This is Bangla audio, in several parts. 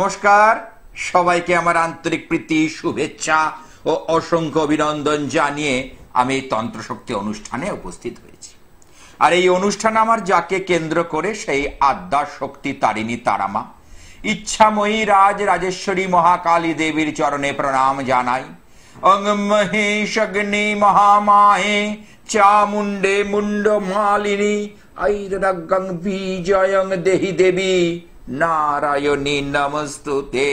নমস্কার, সবাইকে আমার আন্তরিক প্রীতি, শুভেচ্ছা ও অসংখ্য অভিনন্দন জানিয়ে আমি তন্ত্রশক্তি অনুষ্ঠানে উপস্থিত হয়েছি। আর এই অনুষ্ঠান আমার যাকে কেন্দ্র করে সেই আদ্যা শক্তি তারিণী তারামা ইচ্ছাময়ী রাজেশ্বরী মহাকালী দেবীর চরণে প্রণাম জানাই। অং মহেশগ্নি মহামায়ে চামুণ্ডে মুন্ড মালিনী ঐরগং বিজয়ং দেহি দেবী নারায়ণী নমস্তুতে।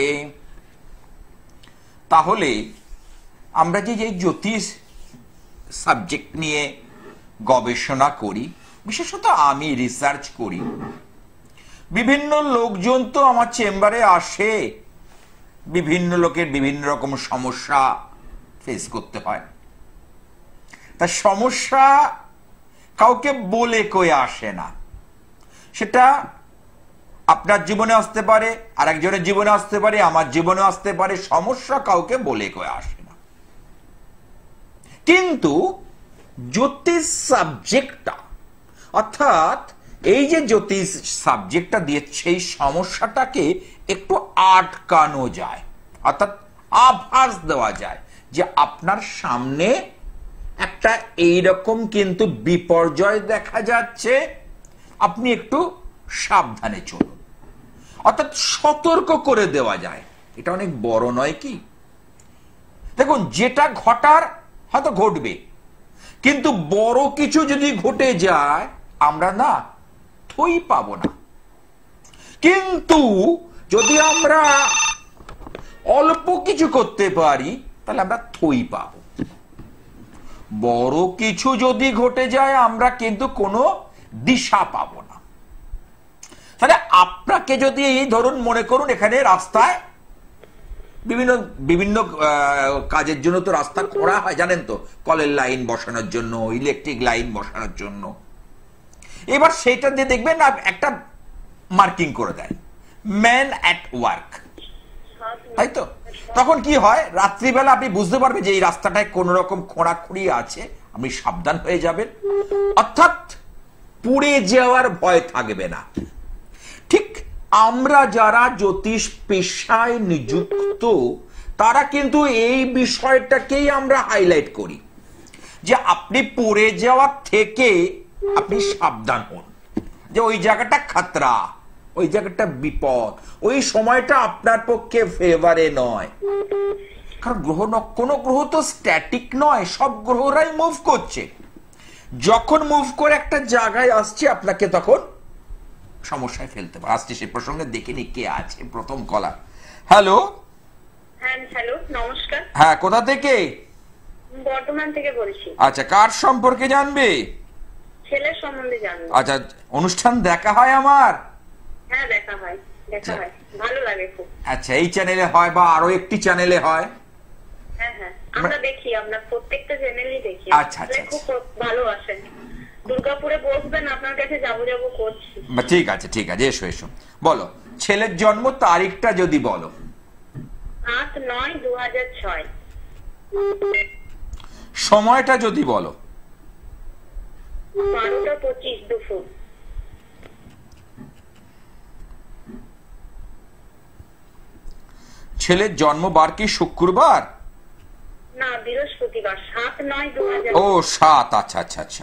তাহলে আমরা যে জ্যোতিষ সাবজেক্ট নিয়ে গবেষণা করি, বিশেষত আমি রিসার্চ করি, বিভিন্ন লোকজন তো আমার চেম্বারে আসে, বিভিন্ন লোকের বিভিন্ন রকম সমস্যা ফেস করতে হয়। তা সমস্যা কাউকে বলে কয়ে আসে না, সেটা আপনার জীবনে আসতে পারে, আরেকজনের জীবনে আসতে পারে, আমার জীবনে আসতে পারে। সমস্যা কাউকে বলে কয়ে আসে না। কিন্তু জ্যোতিষ সাবজেক্টটা, অর্থাৎ এই যে জ্যোতিষ সাবজেক্টটা দিয়ে সেই সমস্যাটাকে একটু আটকানো যায়, অর্থাৎ আভাস দেওয়া যায় যে আপনার সামনে একটা এইরকম কিন্তু বিপর্যয় দেখা যাচ্ছে, আপনি একটু সাবধানে চলুন, অর্থাৎ সতর্ক করে দেওয়া যায়। এটা অনেক বড় নয় কি? দেখুন, যেটা ঘটার হয়তো ঘটবে, কিন্তু বড় কিছু যদি ঘটে যায় আমরা না থই পাবো না। কিন্তু যদি আমরা অল্প কিছু করতে পারি তাহলে আমরা থই পাবো। বড় কিছু যদি ঘটে যায় আমরা কিন্তু কোনো দিশা পাবো না। তাহলে আপনাকে যদি ধরুন, মনে করুন এখানে রাস্তায় বিভিন্ন বিভিন্ন কাজের জন্য তো রাস্তা করা হয়, জানেন তো, কলের লাইন বসানোর জন্য, ইলেকট্রিক লাইন বসানোর জন্য। এবার সেটা দিয়ে দেখবেন না একটা মার্কিং করে দেয়, ম্যান অ্যাট ওয়ার্ক, তাই তো? তখন কি হয়, রাত্রিবেলা আপনি বুঝতে পারবেন যে এই রাস্তাটায় কোন রকম খোঁড়াখুড়ি আছে, আপনি সাবধান হয়ে যাবেন, অর্থাৎ পুড়ে যাওয়ার ভয় থাকবে না। ঠিক আমরা যারা জ্যোতিষ পেশায় নিযুক্ত তারা কিন্তু এই বিষয়টাকেই আমরা হাইলাইট করি যে আপনি পড়ে যাওয়ার থেকে আপনি সাবধান হন, যে ওই জায়গাটা খাতরা, ওই জায়গাটা বিপদ, ওই সময়টা আপনার পক্ষে ফেভারে নয়। কারণ কোনো গ্রহ তো স্ট্যাটিক নয়, সব গ্রহরাই মুভ করছে। যখন মুভ করে একটা জায়গায় আসছে আপনাকে তখন সমস্যায় ফেলতে পারে। আসছে সে প্রসঙ্গে দেখে নি কে আছে প্রথম কলার। হ্যালো। হ্যালো, নমস্কার। হ্যাঁ, কোথা থেকে? বর্ধমান থেকে বলছি। আচ্ছা, কার সম্পর্কে জানবে? ছেলের সম্বন্ধে জানবো। আচ্ছা, অনুষ্ঠান দেখা হয় আমার? হ্যাঁ, দেখা হয়, ভালো লাগে খুব। আচ্ছা, এই চ্যানেলে হয় বা আরো একটি চ্যানেলে হয়? হ্যাঁ হ্যাঁ, আমরা দেখি, আপনার প্রত্যেকটা চ্যানেলই দেখি। আচ্ছা আচ্ছা, খুব ভালোবাসেন। দুর্গাপুরে বসবেন, আপনার কাছে যাবো করছি। ঠিক আছে ঠিক আছে, এসো এসো। বলো, ছেলের জন্ম তারিখটা যদি বলো। 8/9/2006। সময়টা যদি বলো। 12:25 দুপুর। ছেলের জন্মবার কি শুক্রবার? না, বৃহস্পতিবার। 7/9/2006। ও 7, আচ্ছা আচ্ছা আচ্ছা,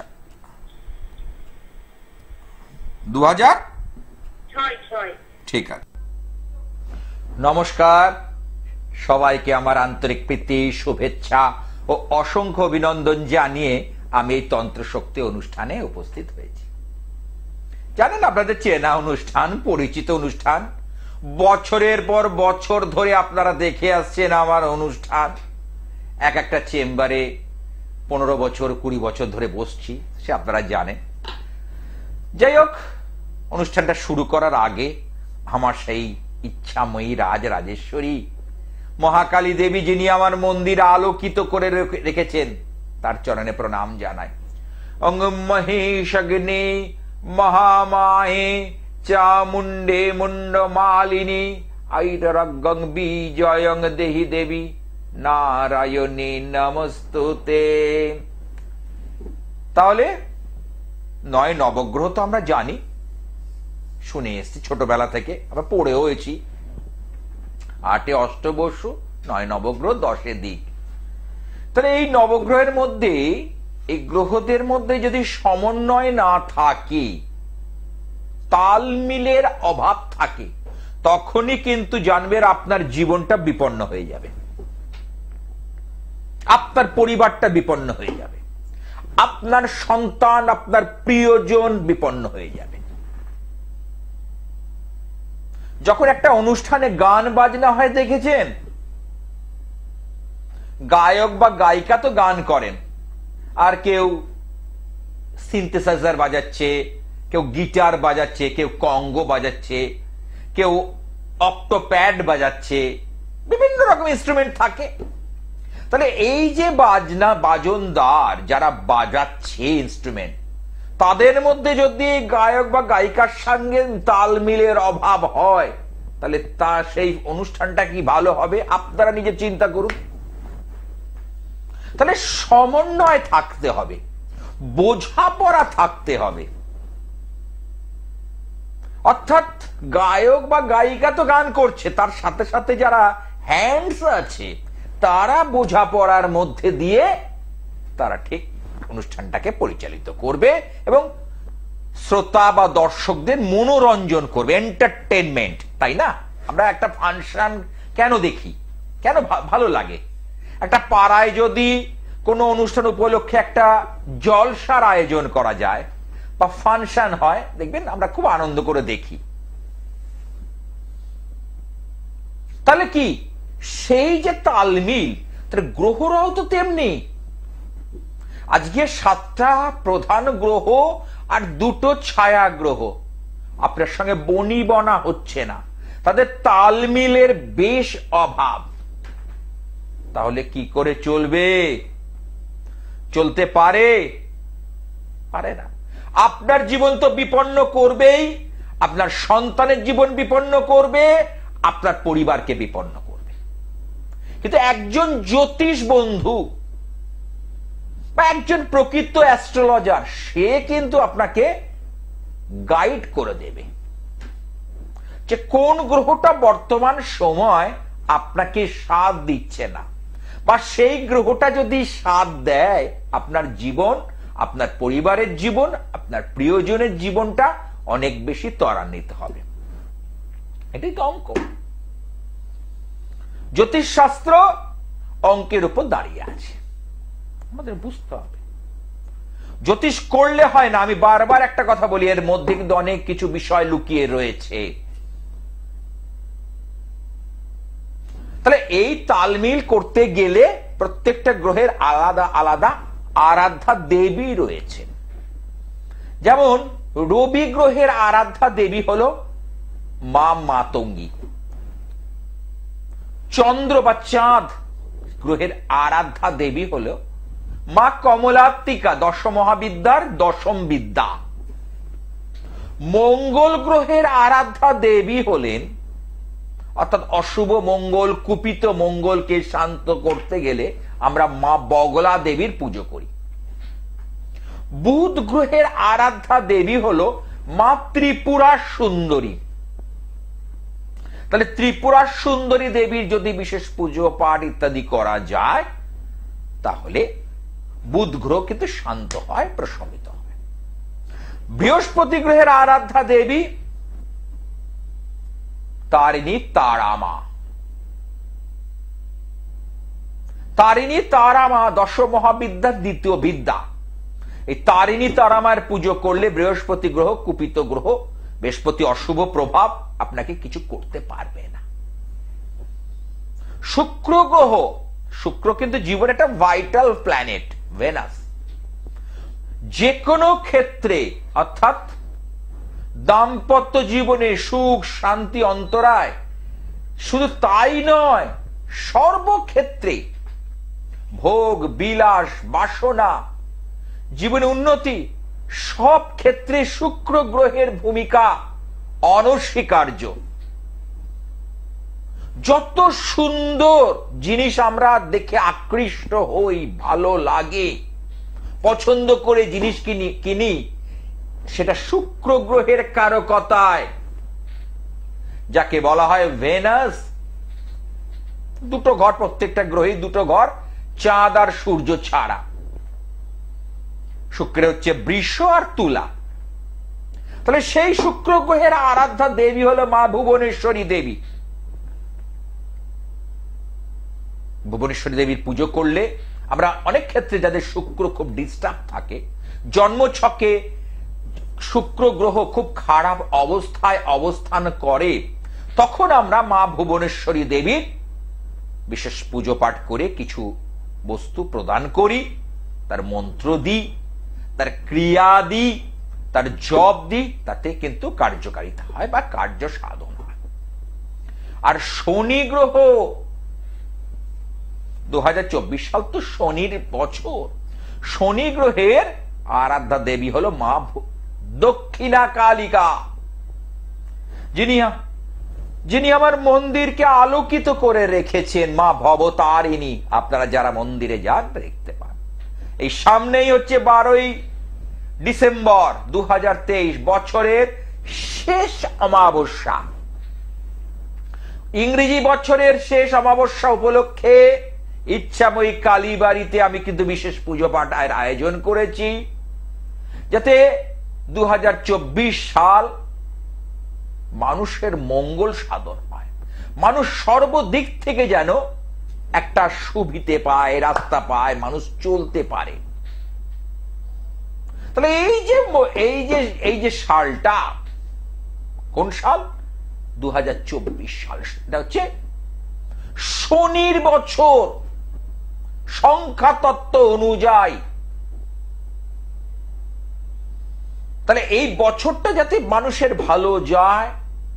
2006। ঠিক আছে। নমস্কার, সবাইকে আমার আন্তরিক প্রীতি, শুভেচ্ছা ও অসংখ্য অভিনন্দন জানিয়ে আমি এই তন্ত্রশক্তি অনুষ্ঠানে উপস্থিত হয়েছি। জানেন, আপনাদের চেনা অনুষ্ঠান, পরিচিত অনুষ্ঠান, বছরের পর বছর ধরে আপনারা দেখে আসছেন আমার অনুষ্ঠান। এক একটা চেম্বারে 15 বছর 20 বছর ধরে বসছি, সে আপনারা জানেন। যাই হোক, অনুষ্ঠানটা শুরু করার আগে আমার সেই ইচ্ছাময়ী রাজেশ্বরী মহাকালী দেবী, যিনি আমার মন্দির আলোকিত করে রেখেছেন, তার চরণে প্রণাম জানাই। অং মহেশগ্নি মহামায়ে চামুণ্ডে মুন্ড মালিনী ঐরগং বিজয়ং দেহি দেবী নারায়ণী নমস্তুতে। তাহলে 9 নবগ্রহ তো আমরা জানি, শুনে এসেছি ছোটবেলা থেকে, আমরা পড়েও এসেছি। 8-এ অষ্টবসু, 9 নবগ্রহ, 10-এ দিক। তাহলে এই নবগ্রহের মধ্যে, এই গ্রহদের মধ্যে যদি সমন্বয় না থাকে, তাল মিলের অভাব থাকে, তখনই কিন্তু জানবেন আপনার জীবনটা বিপন্ন হয়ে যাবে, আপনার পরিবারটা বিপন্ন হয়ে যাবে, আপনার সন্তান, আপনার প্রিয়জন বিপন্ন হয়ে যাবে। যখন একটা অনুষ্ঠানে গান বাজনা হয় দেখেছেন, গায়ক বা গায়িকা তো গান করেন, আর কেউ সিনথেসাইজার বাজাচ্ছে, কেউ গিটার বাজাচ্ছে, কেউ কঙ্গো বাজাচ্ছে, কেউ অক্টোপ্যাড বাজাচ্ছে, বিভিন্ন রকম ইনস্ট্রুমেন্ট থাকে। তাহলে এই যে বাজনদার যারা বাজাচ্ছে ইনস্ট্রুমেন্ট, তাদের মধ্যে যদি গায়ক বা গায়িকার সঙ্গে তাল মিলের অভাব হয়, তাহলে সেই অনুষ্ঠানটা কি ভালো হবে? আপনারা নিজে চিন্তা করুন। তাহলে সমন্বয় থাকতে হবে, বোঝাপড়া থাকতে হবে। অর্থাৎ গায়ক বা গায়িকা তো গান করছে, তার সাথে সাথে যারা হ্যান্ডস আছে তারা বোঝাপড়ার মধ্যে দিয়ে তারা ঠিক অনুষ্ঠানটাকে পরিচালিত করবে এবং শ্রোতা বা দর্শকদের মনোরঞ্জন করবে, এন্টারটেনমেন্ট। তাই না? আমরা একটা ফাংশন কেন দেখি, কেন ভালো লাগে? একটা পাড়ায় যদি কোনো অনুষ্ঠান উপলক্ষে একটা জলসার আয়োজন করা যায় বা ফাংশন হয়, দেখবেন আমরা খুব আনন্দ করে দেখি। তাহলে কি সেই যে তালমিল, গ্রহরাও তো তেমনি। আজকে 7টা প্রধান গ্রহ আর 2টো ছায়া গ্রহ, আপনার সঙ্গে বনিবনা হচ্ছে না, তাদের তালমিলের বেশ অভাব। তাহলে কি করে চলবে? চলতে পারে? পারে না। আপনার জীবন তো বিপন্ন করবেই, আপনার সন্তানের জীবন বিপন্ন করবে, আপনার পরিবারকে বিপন্ন করবে। কিন্তু একজন জ্যোতিষ বন্ধু বা একজন প্রকৃত অ্যাস্ট্রোলজার, সে কিন্তু আপনাকে গাইড করে দেবে যে কোন গ্রহটা বর্তমান সময় আপনাকে সাথ দিচ্ছে না, বা সেই গ্রহটা যদি সাথ দেয়, আপনার জীবন, আপনার পরিবারের জীবন, আপনার প্রিয়জনের জীবনটা অনেক বেশি ত্বরান্বিত হবে। এটাই তো অঙ্ক। জ্যোতিষশাস্ত্র অঙ্কের উপর দাঁড়িয়ে আছে, আমাদের বুঝতে হবে। জ্যোতিষ করলে হয় না। আমি বারবার একটা কথা বলি, এর মধ্যে কিন্তু অনেক কিছু বিষয় লুকিয়ে রয়েছে। তাহলে এই তালমিল করতে গেলে প্রত্যেকটা গ্রহের আলাদা আলাদা আরাধ্যা দেবী রয়েছে। যেমন রবি গ্রহের আরাধ্যা দেবী হলো মা মাতঙ্গী। চন্দ্র বা চাঁদ গ্রহের আরাধ্যা দেবী হলো মা কমলাত্মিকা, দশমহাবিদ্যার দশম বিদ্যা। মঙ্গল গ্রহের আরাধ্যা দেবী হলেন, অর্থাৎ অশুভ মঙ্গল, কুপিত মঙ্গলকে শান্ত করতে গেলে আমরা মা বগলা দেবীর পুজো করি। বুধ গ্রহের আরাধ্যা দেবী হলো মা ত্রিপুরা সুন্দরী। তাহলে ত্রিপুরা সুন্দরী দেবীর যদি বিশেষ পুজো পাঠ ইত্যাদি করা যায়, তাহলে বুধ গ্রহ কিন্তু শান্ত হয়, প্রশমিত হয়। বৃহস্পতি গ্রহের আরাধ্যা দেবী তারিণী তারামা। তারিণী তারামা দশ মহাবিদ্যার দ্বিতীয় বিদ্যা। এই তারিণী তারামার পুজো করলে বৃহস্পতি গ্রহ কুপিত গ্রহ, বৃহস্পতি অশুভ প্রভাব আপনাকে কিছু করতে পারবে না। শুক্র গ্রহ, শুক্র কিন্তু জীবনের একটা ভাইটাল প্ল্যানেট, ভেনাস। যে কোনো ক্ষেত্রে, অর্থাৎ দাম্পত্য জীবনে সুখ শান্তি অন্তরায়, শুধু তাই নয়, সর্বক্ষেত্রে ভোগ বিলাস বাসনা, জীবনে উন্নতি, সব ক্ষেত্রে শুক্র গ্রহের ভূমিকা অনস্বীকার্য। যত সুন্দর জিনিস আমরা দেখে আকৃষ্ট হই, ভালো লাগে, পছন্দ করে জিনিস কিনি, সেটা শুক্র গ্রহের কারকতায়, যাকে বলা হয় ভেনাস দুটো ঘর, প্রত্যেকটা গ্রহে দুটো ঘর, চাঁদ আর সূর্য ছাড়া। শুক্র হচ্ছে বৃষ আর তুলা। তাহলে সেই শুক্র গ্রহের আরাধ্যা দেবী হলো মা ভুবনেশ্বরী দেবী। ভুবনেশ্বরী দেবীর পুজো করলে আমরা অনেক ক্ষেত্রে যাদের শুক্র খুব ডিস্টার্ব থাকে, জন্মছকে শুক্র গ্রহ খুব খারাপ অবস্থায় অবস্থান করে, তখন আমরা মা ভুবনেশ্বরী দেবীর বিশেষ পুজো পাঠ করে কিছু বস্তু প্রদান করি, তার মন্ত্র দিই, তার ক্রিয়া দিই, তার জপ দিই, তাতে কিন্তু কার্যকারিতা হয় বা কার্য সাধন হয়। আর শনি গ্রহ, 2024 সাল তো শনির বছর, শনি গ্রহের আরাধ্যা দেবী হলো মা দক্ষিণা কালিকা, যিনি আমার মন্দিরকে আলোকিত করে রেখেছেন, মা ভবতারিণী। আপনারা যারা মন্দিরে যান দেখতে পান। এই সামনেই হচ্ছে 12ই ডিসেম্বর 2023, বছরের শেষ অমাবস্যা। ইংরেজি বছরের শেষ অমাবস্যা উপলক্ষে ইচ্ছাময়ী কালীবাড়িতে আমি কিন্তু বিশেষ পুজো পাঠের আয়োজন করেছি, যাতে 2024 সাল মানুষের মঙ্গল সাধন হয়, মানুষ সর্বদিক থেকে যেন একটা সুবিধে পায়, রাস্তা পায়, মানুষ চলতে পারে। তাহলে এই যে সালটা, কোন সাল? 2024 সাল। এটা হচ্ছে শনির বছর, সংখ্যা তত্ত্ব অনুযায়ী। তাহলে এই বছরটা যাতে মানুষের ভালো যায়,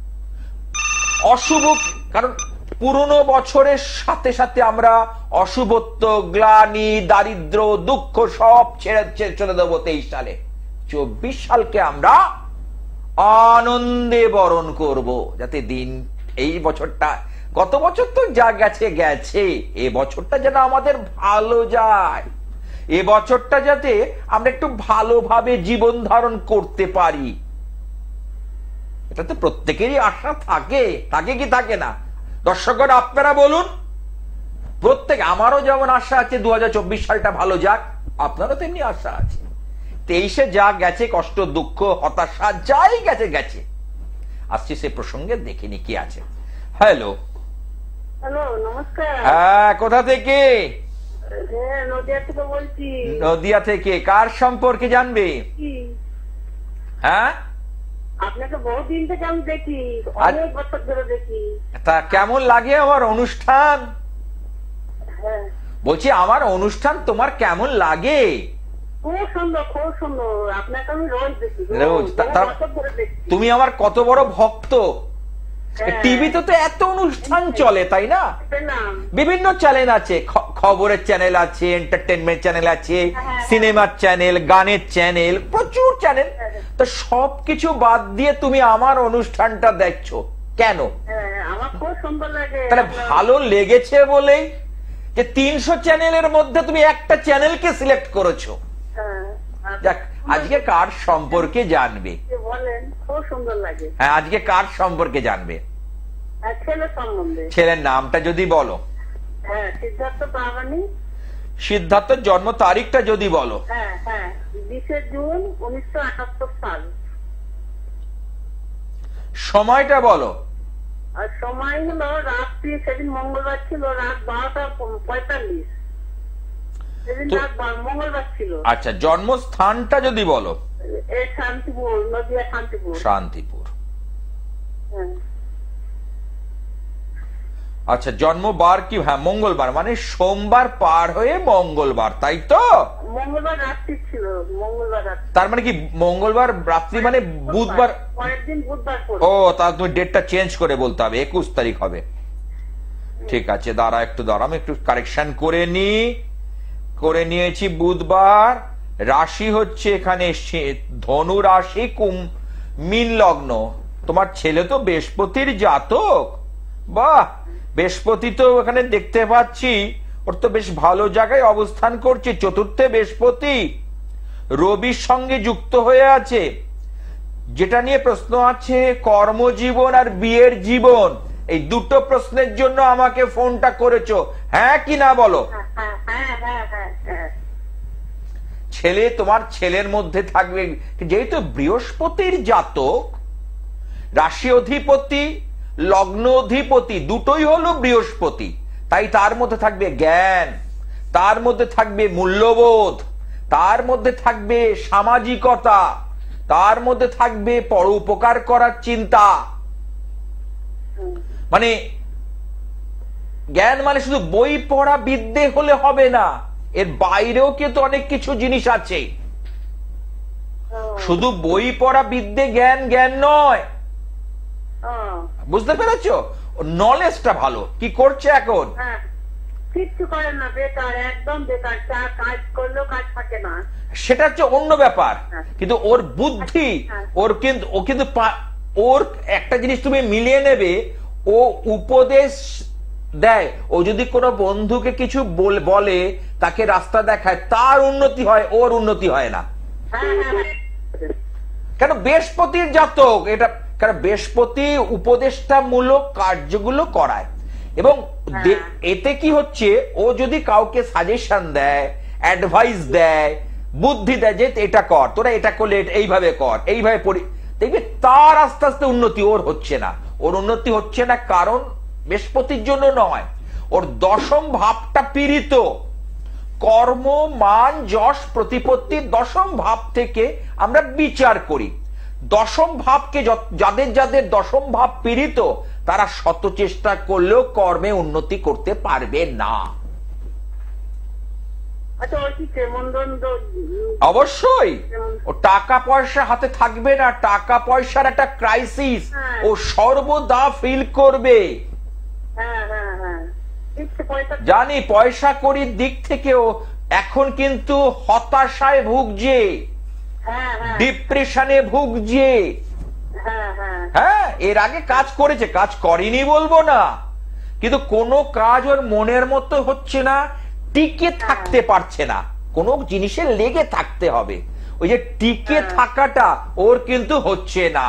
অশুভ, কারণ পুরনো বছরের সাথে সাথে আমরা অশুভত্ব, গ্লানি, দারিদ্র, দুঃখ সব ছেড়ে চলে দেবো 23 সালে। 24 সালকে আমরা আনন্দে বরণ করব, যাতে দিন এই বছরটা, গত বছর তো যা গেছে গেছে, এ বছরটা যেন আমাদের ভালো যায়, এ বছরটা যাতে আমরা একটু ভালোভাবে জীবন ধারণ করতে পারি। এটা তো প্রত্যেকেরই আশা থাকে, থাকে কি থাকে না? দর্শকরা আপনারা বলুন। প্রত্যেক, আমারও যেমন আশা আছে 2024 সালটা ভালো যাক, আপনারও তেমনি আশা আছে। 23-এ যা গেছে, কষ্ট, দুঃখ, হতাশা, যাই গেছে গেছে। আসছি সে প্রসঙ্গে, দেখিনি কি আছে। হ্যালো, হ্যালো, নমস্কার। হ্যাঁ, কোথা থেকে? হ্যাঁ, নদিয়া থেকে বলছি। নদিয়া থেকে। কার সম্পর্কে জানবে? হ্যাঁ, আপনাকে বহুদিন থেকে আমি দেখি, অনেক বছর ধরে দেখি। তা কেমন লাগে আমার অনুষ্ঠান? হ্যাঁ, বলছি আমার অনুষ্ঠান তোমার কেমন লাগে? খুব সুন্দর, খুব সুন্দর। আপনাকে আমি রোজ দেখি, রোজ? বছর ধরে দেখি। তুমি আমার কত বড় ভক্ত। টিভিতে তো এত অনুষ্ঠান চলে, তাই না? বিভিন্ন চ্যানেল আছে, খবরের চ্যানেল আছে, এন্টারটেনমেন্ট চ্যানেল আছে, সিনেমার চ্যানেল, গানের চ্যানেল, প্রচুর চ্যানেল। তো সবকিছু বাদ দিয়ে তুমি আমার অনুষ্ঠানটা দেখছো কেন? আমার খুব সুন্দর লাগে। তাহলে ভালো লেগেছে বলেই যে 300 চ্যানেলের মধ্যে তুমি একটা চ্যানেলকে সিলেক্ট করেছো। যাক, আজকে কার সম্পর্কে জানবে? বলেন, খুব সুন্দর লাগে। হ্যাঁ, আজকে কার সম্পর্কে জানবে? ছেলের সম্বন্ধে। ছেলের নামটা যদি বলো। হ্যাঁ, সিদ্ধার্থ প্রামাণিক। সিদ্ধার্থের জন্ম তারিখটা যদি বলো। হ্যাঁ হ্যাঁ, 20 জুন 1978 সাল। সময়টা বলো। আর সময় হলো রাত্রি, সেদিন মঙ্গলবার ছিল, রাত 12:45। সেদিন রাত মঙ্গলবার ছিল। আচ্ছা, জন্মস্থানটা যদি বলো। শান্তিপুর, নদিয়া শান্তিপুর। শান্তিপুর। হ্যাঁ। আচ্ছা, জন্মবার কি? হ্যাঁ, মঙ্গলবার, মানে সোমবার পার হয়ে মঙ্গলবার, তাই তো? মঙ্গলবার রাত্রি ছিল, মঙ্গলবার রাত্রি। তার মানে কি মঙ্গলবার রাত্রি মানে বুধবার? পরের দিন বুধবার পড়ে। ও, তা তুমি ডেটটা চেঞ্জ করে বলতে হবে, 21 তারিখ হবে। ঠিক আছে, একটু দাঁড়া, আমি একটু কারেকশন করে নিয়েছি। বুধবার। রাশি হচ্ছে এখানে ধনু রাশি, মীন লগ্ন। তোমার ছেলে তো বৃহস্পতির জাতক। বাহ, বৃহস্পতি তো এখানে দেখতে পাচ্ছি, ওর তো বেশ ভালো জায়গায় অবস্থান করছে। চতুর্থে বৃহস্পতি রবির সঙ্গে যুক্ত হয়ে আছে। যেটা নিয়ে প্রশ্ন আছে, কর্মজীবন আর বিয়ের জীবন, এই দুটো প্রশ্নের জন্য আমাকে ফোনটা করেছো, হ্যাঁ কি না বলো? ছেলে, তোমার ছেলের মধ্যে থাকবে, যেহেতু বৃহস্পতির জাতক, রাশি অধিপতি লগ্ন অধিপতি দুটোই হলো বৃহস্পতি, তাই তার মধ্যে থাকবে জ্ঞান, তার মধ্যে থাকবে মূল্যবোধ, তার মধ্যে থাকবে সামাজিকতা, তার মধ্যে থাকবে পরোপকার করার চিন্তা। মানে জ্ঞান মানে শুধু বই পড়া বিদ্যে হলে হবে না, এর বাইরেও কিন্তু অনেক কিছু জিনিস আছে। শুধু বই পড়া বিদ্যে জ্ঞান জ্ঞান নয়, বুঝতে পেরেছো? নলেজটা ভালো। কি করছে এখন? কিচ্ছু করে না, বেকার, একদম বেকার, যা কাজ করলেও কাজ থাকে না, সেটা হচ্ছে অন্য ব্যাপার। কিন্তু ওর বুদ্ধি, ওর কিন্তু ওর একটা জিনিস তুমি মিলিয়ে নেবে, ও উপদেশ দেয়। ও যদি কোনো বন্ধুকে কিছু বলে, তাকে রাস্তা দেখায়, তার উন্নতি হয়, ওর উন্নতি হয় না। কেন? বৃহস্পতির জাতক এটা, কারণ বৃহস্পতি উপদেষ্টামূলক কার্যগুলো করায়। এবং এতে কি হচ্ছে, ও যদি কাউকে সাজেশন দেয়, অ্যাডভাইস দেয়, বুদ্ধি দেয় যে এটা কর, তোরা এটা করলে এইভাবে কর, এইভাবে পড়ি, দেখবি তার আস্তে আস্তে উন্নতি ওর হচ্ছে না। ওর উন্নতি হচ্ছে না কারণ বৃহস্পতির জন্য নয়, ওর দশম ভাবটা পীড়িত। কর্ম, মান, যশ, প্রতিপত্তির দশম ভাব থেকে আমরা বিচার করি। দশম ভাবকে, যাদের যাদের দশম ভাব পীড়িত, তারা শত চেষ্টা করলেও কর্মে উন্নতি করতে পারবে না। অবশ্যই ও টাকা পয়সা হাতে থাকবে না, টাকা পয়সার একটা ক্রাইসিস ও সর্বদা ফিল করবে। জানি পয়সা কড়ির দিক থেকেও এখন কিন্তু হতাশায় ভুগছে, ডিপ্রেশনে ভুগছে। হ্যাঁ, এর আগে কাজ করেছে, কাজ করেনি বলবো না, কিন্তু কোনো কাজ ওর মনের মতো হচ্ছে না, টিকে থাকতে পারছে না। কোনো জিনিসে লেগে থাকতে হবে, ওই যে টিকে থাকাটা ওর কিন্তু হচ্ছে না।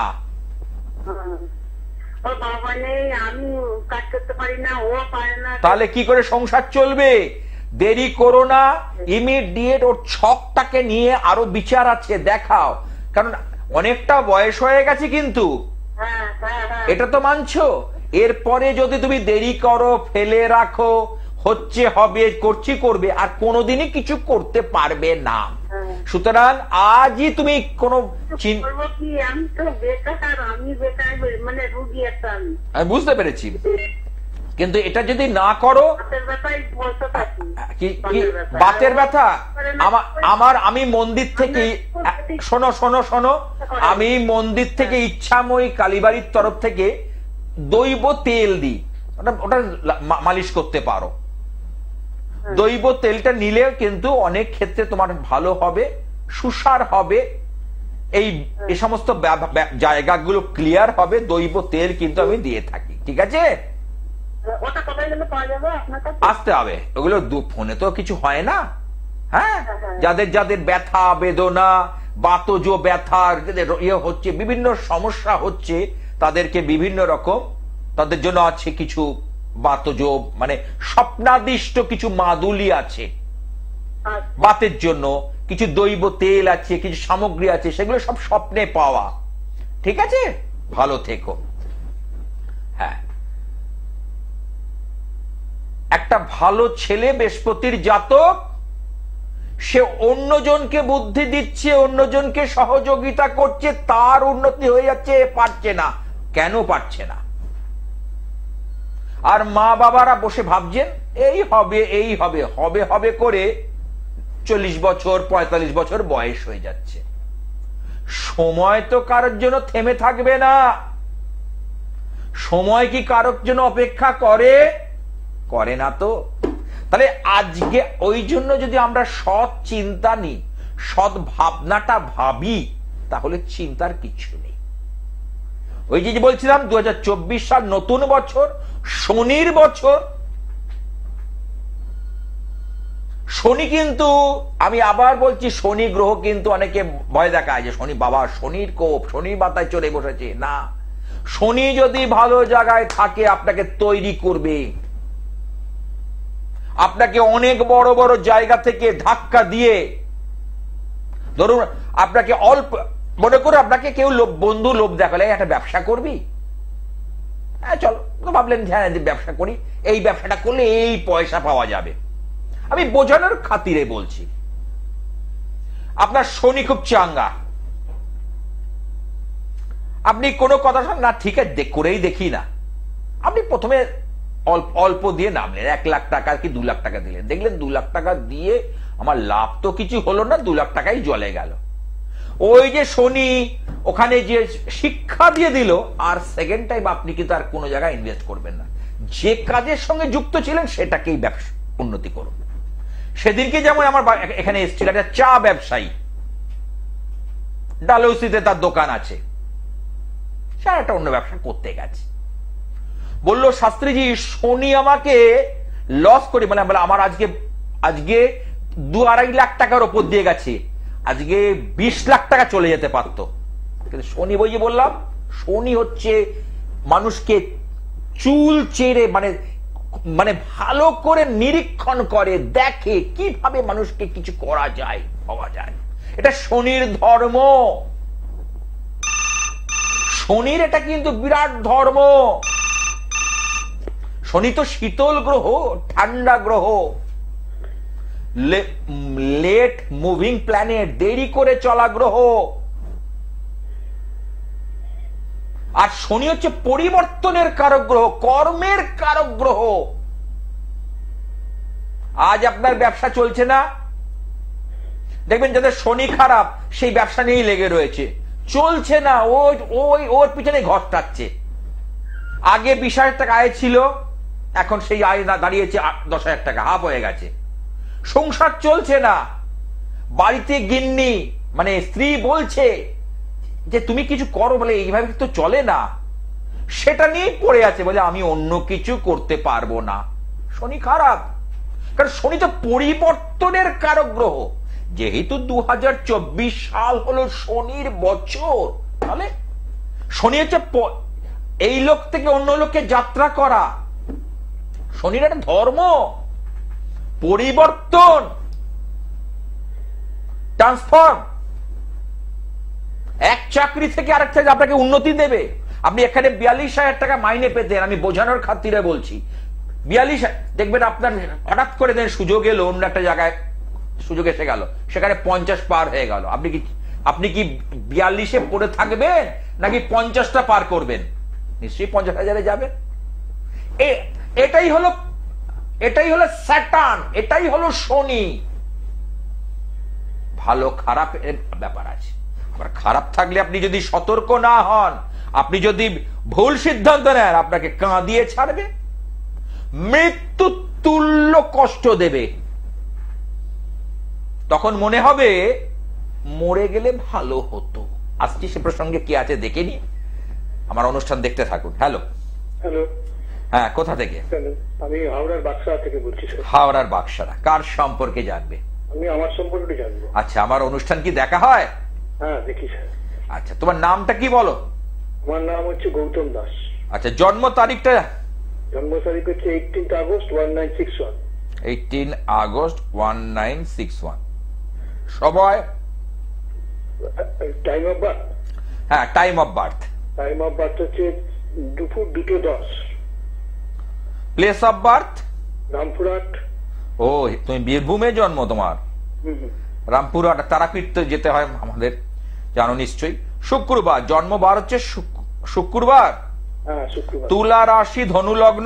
তাহলে কি করে সংসার চলবে? দেরি করো না, ইমিডিয়েট ওর ছকটাকে নিয়ে আরো বিচার আছে, দেখাও। কারণ অনেকটা বয়স হয়ে গেছে, কিন্তু এটা তো মানছো। এরপরে যদি তুমি দেরি করো, ফেলে রাখো, হচ্ছে হবে, করছি করবে, আর কোনোদিনই কিছু করতে পারবে না। সুতরাং আজই তুমি কোনো আমি বুঝতে পেরেছি, কিন্তু এটা যদি না করো, বাতের ব্যথা, আমি মন্দির থেকে, শোনো শোনো শোনো, আমি মন্দির থেকে ইচ্ছাময়ী কালীবাড়ির তরফ থেকে দৈব তেল দিই, ওটা মালিশ করতে পারো। দৈব তেলটা নিলে কিন্তু অনেক ক্ষেত্রে তোমার ভালো হবে, সুসার হবে, এই সমস্ত জায়গাগুলো ক্লিয়ার হবে। দৈব তেল কিন্তু আমি দিয়ে থাকি, ঠিক আছে? আসতে হবে, ওগুলো ফোনে তো কিছু হয় না। হ্যাঁ, যাদের যাদের ব্যথা বেদনা, বাতজ ব্যথার ইয়ে হচ্ছে, বিভিন্ন সমস্যা হচ্ছে, তাদেরকে বিভিন্ন রকম, তাদের জন্য আছে কিছু বাতজ, মানে স্বপ্নাদিষ্ট কিছু মাদুলি আছে বাতের জন্য, কিছু দৈব তেল আছে, কিছু সামগ্রী আছে, সেগুলো সব স্বপ্নে পাওয়া, ঠিক আছে? ভালো থেকো। হ্যাঁ, একটা ভালো ছেলে বৃহস্পতির জাতক, সে অন্যজনকে বুদ্ধি দিচ্ছে, অন্যজনকে সহযোগিতা করছে, তার উন্নতি হয়ে যাচ্ছে, পারছে না। কেন পারছে না? আর মা বাবারা বসে ভাবছেন এই হবে, এই হবে, হবে হবে করে 40 বছর 45 বছর বয়স হয়ে যাচ্ছে। সময় তো কারোর জন্য থেমে থাকবে না। সময় কি কারোর জন্য অপেক্ষা করে? করে না তো। তাহলে আজকে ওই জন্য যদি আমরা সৎ চিন্তা নিই, সৎ ভাবনাটা ভাবি, তাহলে চিন্তার কিছু নেই। ওই যে বলছিলাম 2024 সাল নতুন বছর, শনির বছর। শনি কিন্তু, আমি আবার বলছি, শনি গ্রহ কিন্তু অনেকে ভয় দেখায় যে শনি বাবা, শনির কোপ, শনির মাথায় চড়ে বসেছে। না, শনি যদি ভালো জায়গায় থাকে আপনাকে তৈরি করবে, আপনাকে অনেক বড় বড় জায়গা থেকে ধাক্কা দিয়ে, ধরুন আপনাকে অল্প মনে করে আপনাকে কেউ বন্ধু লোভ দেখালে একটা ব্যবসা করবি, হ্যাঁ চলো, ভাবলেন হ্যাঁ ব্যবসা করি, এই ব্যবসাটা করলে এই পয়সা পাওয়া যাবে। আমি বোঝানোর খাতিরে বলছি, আপনার শনি খুব চাঙ্গা, আপনি কোনো কথা না, ঠিক আছে করেই দেখি না, আপনি প্রথমে অল্প দিয়ে নামলেন, 1 লাখ টাকা কি 2 লাখ টাকা দিলেন, দেখলেন 2 লাখ টাকা দিয়ে আমার লাভ তো কিছু হলো না, 2 লাখ টাকাই জ্বলে গেল। ওই যে শনি ওখানে যে শিক্ষা দিয়ে দিল, আর সেকেন্ড টাইম আপনি কিন্তু আর কোনো জায়গায় ইনভেস্ট করবেন না, যে কাজের সঙ্গে যুক্ত ছিলেন সেটাকেই ব্যবসা উন্নতি করুন। সেদিনকে যেমন আমার এখানে এসেছিল একটা চা ব্যবসায়ী, ডালহৌসিতে তার দোকান আছে, সে একটা অন্য ব্যবসা করতে গেছে, বলল শাস্ত্রীজি শনি আমাকে লস করে, মানে আমার আজকে 2-2.5 লাখ টাকার উপর দিয়ে গেছে, আজকে 20 লাখ টাকা চলে যেতে পারতো। কিন্তু শনি বই যে বললাম, শনি হচ্ছে মানুষকে চুল চেড়ে মানে ভালো করে নিরীক্ষণ করে, দেখে কিভাবে মানুষকে কিছু করা যায়, পাওয়া যায়। এটা শনির ধর্ম, শনির এটা কিন্তু বিরাট ধর্ম। শনি তো শীতল গ্রহ, ঠান্ডা গ্রহ, লেট মুভিং প্ল্যানেট, দেরি করে চলা গ্রহ। আর শনি হচ্ছে পরিবর্তনের কারক গ্রহ, কর্মের কারক গ্রহ। আজ আপনার ব্যবসা চলছে না, দেখবেন যাদের শনি খারাপ সেই ব্যবসা নিয়েই লেগে রয়েছে, চলছে না, ওর পিছনে ঘটাচ্ছে। আগে 20,000 টাকা আয় ছিল, এখন সেই আয় না দাঁড়িয়েছে 10,000 টাকা, হাফ হয়ে গেছে। সংসার চলছে না, বাড়িতে গিন্নি মানে স্ত্রী বলছে যে তুমি কিছু করো, বলে এইভাবে তো চলে না, সেটা নিয়েই পড়ে আছে, বলে আমি অন্য কিছু করতে পারবো না। শনি খারাপ, কারণ শনি তো পরিবর্তনের কারক গ্রহ। যেহেতু 2024 সাল হলো শনির বছর, তাহলে শনি হচ্ছে এই লোক থেকে অন্য লোকে যাত্রা করা। শনির একটা ধর্ম, পরিবর্তন, ট্রান্সফর্ম। এক চাকরি থেকে আরেক চাকরি আপনাকে উন্নতি দেবে। আপনি এখানে 42,000 টাকা মাইনে পেতেন, আমি বোঝানোর খাতিরে বলছি, 42 দেখবেন আপনার হঠাৎ করে দেন সুযোগ এলো, অন্য একটা জায়গায় সুযোগ এসে গেল, সেখানে 50 পার হয়ে গেল। আপনি কি 42-এ পড়ে থাকবেন নাকি 50টা পার করবেন? নিশ্চয়ই 50,000-এ যাবেন। এটাই হলো স্যাটার্ন, এটাই হলো শনি। ভালো খারাপ এর ব্যাপার আছে। আবার খারাপ থাকলে আপনি যদি সতর্ক না হন, আপনি যদি ভুল সিদ্ধান্ত নেন, আপনাকে কাঁদিয়ে ছাড়বে, মৃত্যু তুল্য কষ্ট দেবে। তখন মনে হবে মরে গেলে ভালো হতো। আজকে সে প্রসঙ্গে কি আছে দেখে নি, আমার অনুষ্ঠান দেখতে থাকুন। হ্যালো হ্যালো, হ্যাঁ, কোথা থেকে? আমি হাওড়ার বাক্সা থেকে বলছি স্যার। হাওড়ার বাক্সারা, কার সম্পর্কে জানবে? আমি আমার সম্পর্কে জানবো। আচ্ছা, আমার অনুষ্ঠান কি দেখা হয়? হ্যাঁ, দেখি স্যার। আচ্ছা, তোমার নামটা কি বলো? আমার নাম হচ্ছে গৌতম দাস। আচ্ছা, জন্ম তারিখটা? জন্ম তারিখ হচ্ছে 18 আগস্ট 1961। 18 আগস্ট 1961। সময়? Time of birth? হ্যাঁ, time of birth. Time of birth হচ্ছে দুপুর 2:10। Place of birth? রামপুরহাট। ও, তুমি বীরভূমে জন্ম তোমার? রামপুরহাট, তারাপীঠ তো যেতে হয় আমাদের, জানো নিশ্চয়ই। শুক্রবার জন্মবার হচ্ছে শুক্রবার। হ্যাঁ, শুক্রবার। তুলা রাশি, ধনু লগ্ন।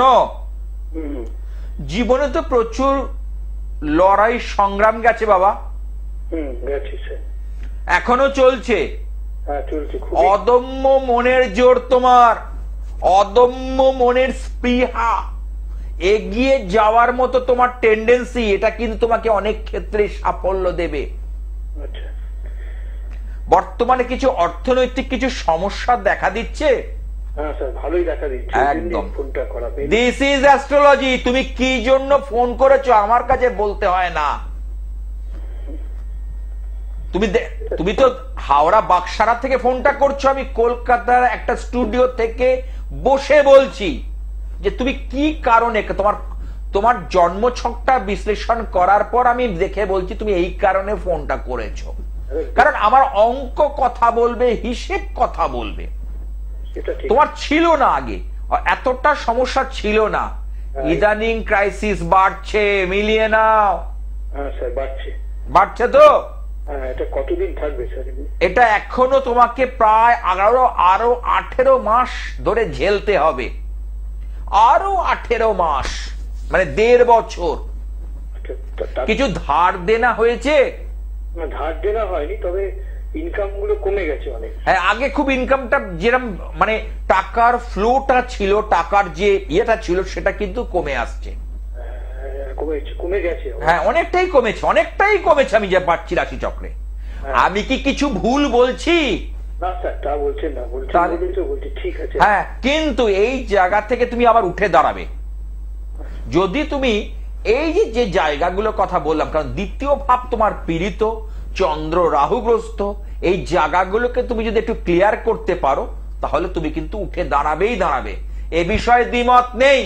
জীবনে তো প্রচুর লড়াই সংগ্রাম গেছে বাবা। গেছি স্যার। এখনো চলছে? হ্যাঁ, চলছে। অদম্য মনের জোর তোমার, অদম্য মনের স্পৃহা, এগিয়ে যাওয়ার মতো তোমার টেন্ডেন্সি, এটা কিন্তু তোমাকে অনেক ক্ষেত্রে সাফল্য দেবে। আচ্ছা। বর্তমানে কিছু অর্থনৈতিক কিছু সমস্যা দেখা দিচ্ছে। হ্যাঁ স্যার, ভালোই দেখা দিচ্ছে। একদম। ফোনটা করা। This is astrology. তুমি কি জন্য ফোন করেছো আমার কাছে বলতে হয় না, তুমি তো হাওড়া বাক্সারা থেকে ফোনটা করছো, আমি কলকাতার একটা স্টুডিও থেকে বসে বলছি যে তুমি কি কারণে তোমার জন্মছকটা বিশ্লেষণ করার পর আমি দেখে বলছি তুমি এই কারণে ফোনটা করেছো, কারণ আমার অঙ্ক কথা বলবে, হিসেব কথা বলবে। তোমার ছিল না আগে, এতটা সমস্যা ছিল না। ইদানিং ক্রাইসিস বাড়ছে, মিলিয়ে নাও। স্যার বাড়ছে তো? এটা কতদিন থাকবে স্যার? এটা এখনো তোমাকে প্রায় 18 মাস ধরে ঝেলতে হবে, আরো 18 মাস, মানে 1.5 বছর। কিছু ধার দেনা হয়েছে? ধার দেনা হয়নি, তবে ইনকাম গুলো কমে গেছে অনেক। হ্যাঁ, আগে খুব ইনকামটা যেরকম মানে টাকার ফ্লোটা ছিল, টাকার যে ইয়েটা ছিল সেটা কিন্তু কমে আসছে। কমে গেছে, হ্যাঁ অনেকটাই কমেছে আমি যা পাচ্ছি রাশি চক্রে। আমি কি কিছু ভুল বলছি? না স্যার, তা বলছেন না, বলছি ঠিক আছে। হ্যাঁ, কিন্তু এই জায়গা থেকে তুমি আবার উঠে দাঁড়াবে যদি তুমি এই যে জায়গাগুলো কথা বললাম, কারণ দ্বিতীয় ভাব তোমার পীড়িত, চন্দ্র রাহুগ্রস্ত, এই জায়গাগুলোকে তুমি যদি একটু ক্লিয়ার করতে পারো তাহলে তুমি কিন্তু উঠে দাঁড়াবে, এ বিষয়ে দ্বিমত নেই।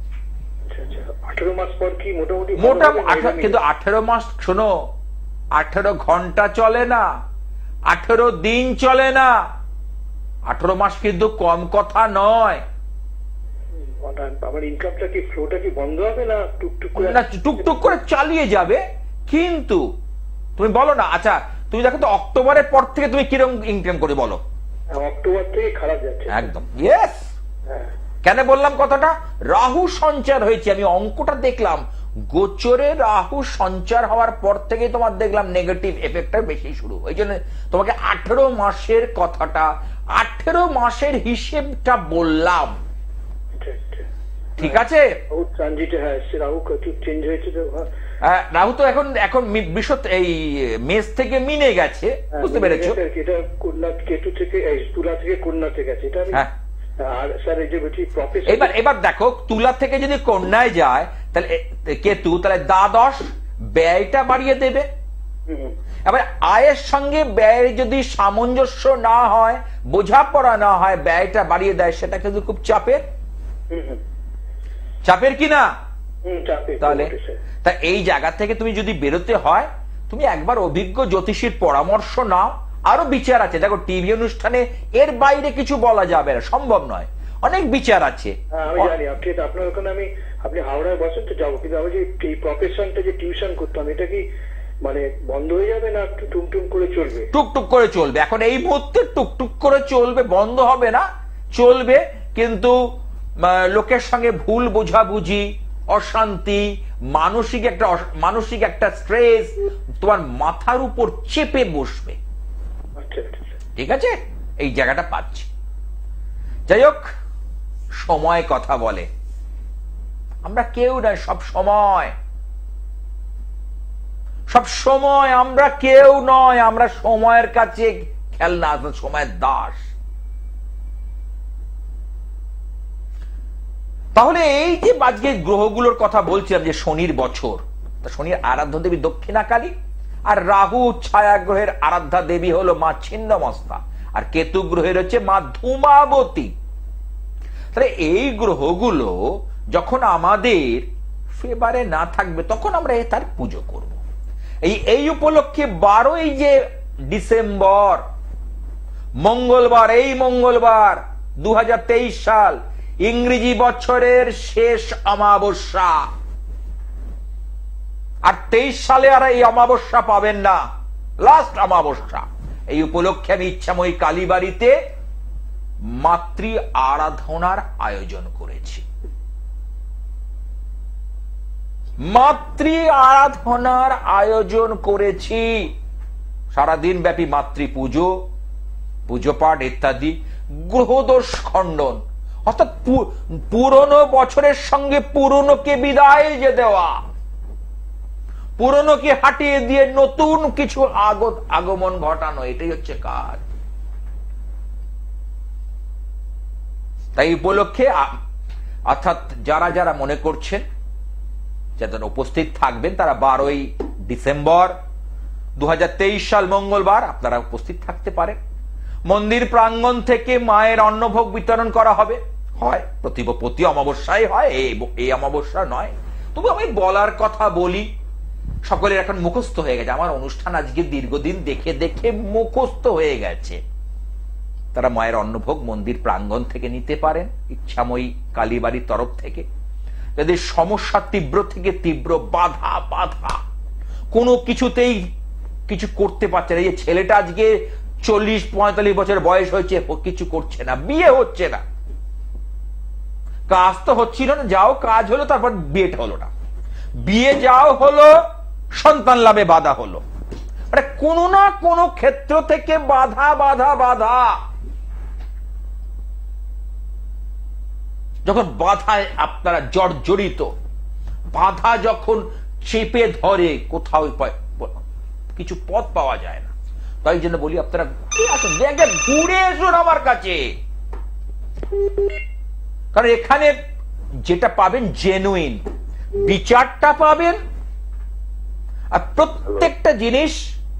18 মাস পর কি মোটামুটি কিন্তু 18 মাস, শোনো, 18 ঘন্টা চলে না, 18 দিন চলে না, 18 মাস কিন্তু কম কথা নয়। আমার ইনকামটা কি, ফ্লোটা কি বন্ধ হবে না টুকটুক করে চালিয়ে যাবে? কিন্তু তুমি বলো না, আচ্ছা তুমি দেখো তো অক্টোবরের পর থেকে তুমি কিরকম ইনকাম করে বলো? অক্টোবর থেকে খারাপ যাচ্ছে একদম। ইয়েস, কেন বললাম কথাটা? রাহু সঞ্চার হয়েছে, আমি অঙ্কটা দেখলাম, গোচরে রাহু সঞ্চার হওয়ার পর থেকে তোমার দেখলাম নেগেটিভ এফেক্টটা বেশি শুরু। ওই জন্য তোমাকে 18 মাসের কথাটা, 18 মাসের হিসেবটা বললাম, ঠিক আছে? রাহু তো এখন এই মেষ থেকে মিনে গেছে, বুঝতে পেরেছো? কেতু থেকে, তুলা থেকে কন্যাতে গেছে। এবার দেখো, তুলা থেকে যদি কন্যায় যায় তাহলে কেতু, তাহলে দ্বাদশ ব্যয়টা বাড়িয়ে দেবে। এবার আয়ের সঙ্গে ব্যয়ের যদি সামঞ্জস্য না হয়, বোঝাপড়া না হয়, ব্যয়টা বাড়িয়ে দেয়, সেটা কিন্তু খুব চাপের কি না? তাহলে তা এই জায়গা থেকে তুমি যদি বেরোতে হয়, তুমি একবার অভিজ্ঞ জ্যোতিষীর পরামর্শ নাও। আরো বিচার আছে, দেখো টিভি অনুষ্ঠানে এর বাইরে কিছু বলা যাবে না, সম্ভব নয়, অনেক বিচার আছে। আমি জানি আপনার ওখানে আপনি হাওড়ায় বসেন তো যাবো, কিন্তু আমি যে এই প্রফেশনটা যে টিউশন করতাম, এটা কি মানে বন্ধ হয়ে যাবে না টুকটুক করে চলবে? টুকটুক করে চলবে, এখন এই মুহূর্তে টুকটুক করে চলবে, বন্ধ হবে না, চলবে। কিন্তু লোকের সঙ্গে ভুল বোঝাবুঝি, অশান্তি, মানসিক একটা স্ট্রেস তোমার মাথার উপর চেপে বসবে, ঠিক আছে? এই জায়গাটা পাচ্ছি। যাই হোক, সময় কথা বলে, আমরা কেউ নাই, সব সময় আমরা কেউ নয়, আমরা সময়ের কাছে খেলনা, সময়ের দাস। তাহলে এই যে আজকে গ্রহগুলোর কথা বলছিলাম, যে শনির বছর, শনির আরাধ্য দেবী দক্ষিণাকালী, আর রাহু ছায়া গ্রহের আরাধ্যা দেবী হলো মা ছিন্নমস্তা, আর কেতু গ্রহের হচ্ছে মা ধূমাবতী। তাহলে এই গ্রহগুলো যখন আমাদের ফেভারে না থাকবে, তখন আমরা তার পুজো করব। এই উপলক্ষে 12ই যে ডিসেম্বর মঙ্গলবার, এই মঙ্গলবার 2023 সাল, ইংরেজি বছরের শেষ অমাবস্যা, আর 23 সালে আর এই অমাবস্যা পাবেন না, লাস্ট অমাবস্যা। এই উপলক্ষে আমি ইচ্ছাময়ী কালীবাড়িতে মাতৃ আরাধনার আয়োজন করেছি। সারাদিন ব্যাপী মাতৃ পুজো, পুজো পাঠ ইত্যাদি, গ্রহদোষ খণ্ডন, অর্থাৎ পুরনো বছরের সঙ্গে পুরনোকে বিদায় যে দেওয়া, পুরনোকে হাটিয়ে দিয়ে নতুন কিছু আগমন ঘটানো, এটাই হচ্ছে কাজ। তাই উপলক্ষে অর্থাৎ যারা মনে করছেন যাদের উপস্থিত থাকবেন, তারা 12ই ডিসেম্বর 2023 সাল মঙ্গলবার আপনারা উপস্থিত থাকতে পারেন। মন্দির প্রাঙ্গণ থেকে মায়ের অন্নভোগ বিতরণ করা হবে, হয় প্রতি অমাবস্যায় হয়, এই অমাবস্যা নয়। তবু আমি বলার কথা বলি, সকলের এখন মুখস্থ হয়ে গেছে, আমার অনুষ্ঠান আজকে দীর্ঘদিন দেখে দেখে মুখস্থ হয়ে গেছে। তারা মায়ের অন্নভোগ মন্দির প্রাঙ্গণ থেকে নিতে পারেন, ইচ্ছাময়ী কালীবাড়ির তরফ থেকে। যদি সমস্যা তীব্র থেকে তীব্র, বাধা কোনো কিছুতেই কিছু করতে পারছে না, এই ছেলেটা আজকে 40-45 বছর বয়স হয়েছে, কিছু করছে না, বিয়ে হচ্ছে না, কাজ তো হচ্ছিল না, যাও কাজ হলো, তারপর বিয়েটা হলো না, বিয়ে যাও হলো, সন্তান লাভে বাধা হলো, মানে কোনো না কোনো ক্ষেত্র থেকে বাধা। যখন বাধায় আপনারা জর্জরিত, বাধা যখন চেপে ধরে, কোথাও কিছু পথ পাওয়া যায় না, তাই জন্য বলি আপনারা ঘুরে এসুন আমার কাছে, কারণ এখানে যেটা পাবেন জেনুইন বিচারটা পাবেন, আর প্রত্যেকটা জিনিস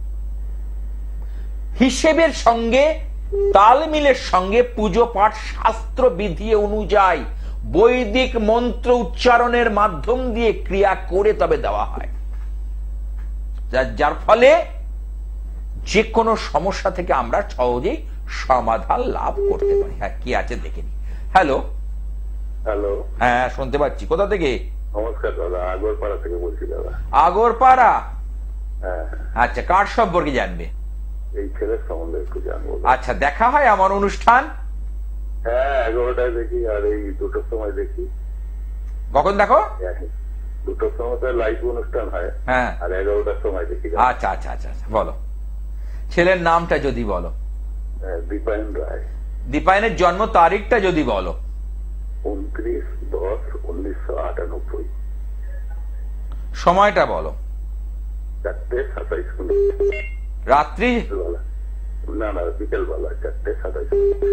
হিসেবের সঙ্গে তাল মিলের সঙ্গে পুজো পাঠ শাস্ত্র বিধি অনুযায়ী বৈদিক মন্ত্র উচ্চারণের মাধ্যম দিয়ে ক্রিয়া করে তবে দেওয়া হয়, যার ফলে যে কোনো সমস্যা থেকে আমরা সহজেই সমাধান লাভ করতে পারি। হ্যাঁ, কি আছে দেখে নি। হ্যালো, হ্যাঁ শুনতে পাচ্ছি। কোথা থেকে? নমস্কার দাদা, আগরপাড়া থেকে বলছি দাদা। আগরপাড়া? হ্যাঁ। আচ্ছা, কার সম্পর্কে জানবে? এই ছেলের সম্বন্ধে একটু জানবো। আচ্ছা, দেখা হয় আমার অনুষ্ঠান? হ্যাঁ, 11টায় দেখি, আর এই 2টোর সময় দেখি। কখন দেখো? 2টোর সময় তো লাইভ অনুষ্ঠান হয়, হ্যাঁ, আর 11টার সময় দেখি। আচ্ছা, বলো ছেলের নামটা যদি বলো। দীপায়ন রায়। দীপায়নের জন্ম তারিখটা যদি বলো। 29/10/1998। সময়টা বলো। 4:27। রাত্রি? না, বিকেল বেলা 4:27।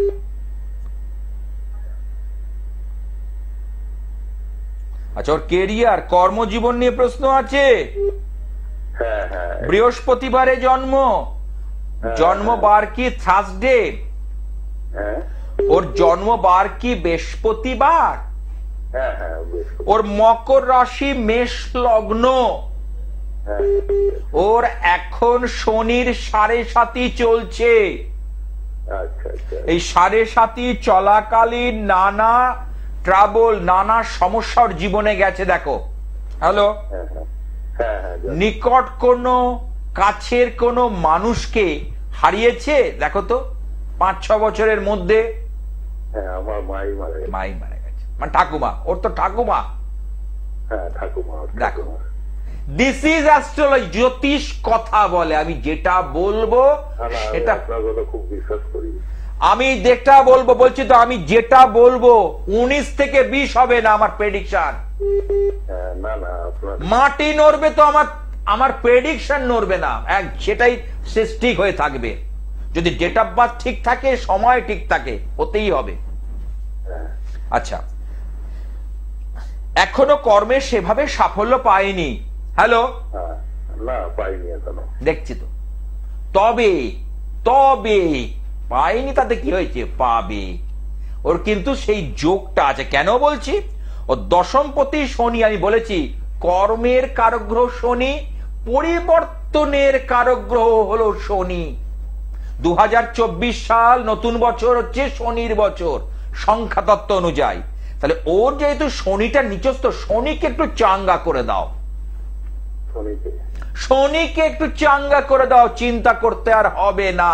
আচ্ছা, ওর কেরিয়ার কর্মজীবন নিয়ে প্রশ্ন আছে। হ্যাঁ। বৃহস্পতিবারে জন্ম, জন্মবার কি থার্সডে? হ্যাঁ। ওর জন্মবার কি বৃহস্পতিবার? হ্যাঁ। ওর মকর রাশি মেষ লগ্ন। ওর এখন শনির 7.5 চলছে। আচ্ছা। এই 7.5 চলাকালীন নানা ট্রাবল, নানা সমস্যার জীবনে গেছে। দেখো, হ্যালো, নিকট কোনো কাছের কোনো মানুষকে হারিয়েছে, দেখো তো 5-6 বছরের মধ্যে। আমার মাই মারা গেছে, মানে ঠাকুমা, ওর তো ঠাকুমা। দেখো, দিস ইজ অ্যাস্ট্রোলজি, জ্যোতিষ কথা বলে। আমি যেটা বলবো সেটা খুব বিশ্বাস করি। আমি যেটা বলবো, বলছি তো, আমি যেটা বলবো 19 থেকে 20 হবে না আমার প্রেডিকশন। মাটি নড়বে তো আমার প্রেডিকশন নড়বে না, সেটাই ঠিক হয়ে থাকবে। যদি ডেট অফ বার্থ ঠিক থাকে, সময় ঠিক থাকে, হতেই হবে। আচ্ছা, এখনো কর্মে সেভাবে সাফল্য পায়নি। হ্যালো, না পাইনি এখনো। দেখছি তো, তবে পাইনি তাতে কি হয়েছে, পাবে। ওর কিন্তু সেই যোগটা আছে। কেন বলছি? ও দশমপতি শনি, আমি বলেছি কর্মের কারগ্রহ শনি, পরিবর্তনের কারগ্রহ হলো শনি। 2024 সাল নতুন বছর হচ্ছে শনির বছর সংখ্যাতত্ত্ব অনুযায়ী। তাহলে ওর যেহেতু শনিটা নিচস্থ, শনিকে একটু চাঙ্গা করে দাও, শনিকে একটু চাঙ্গা করে দাও, চিন্তা করতে আর হবে না।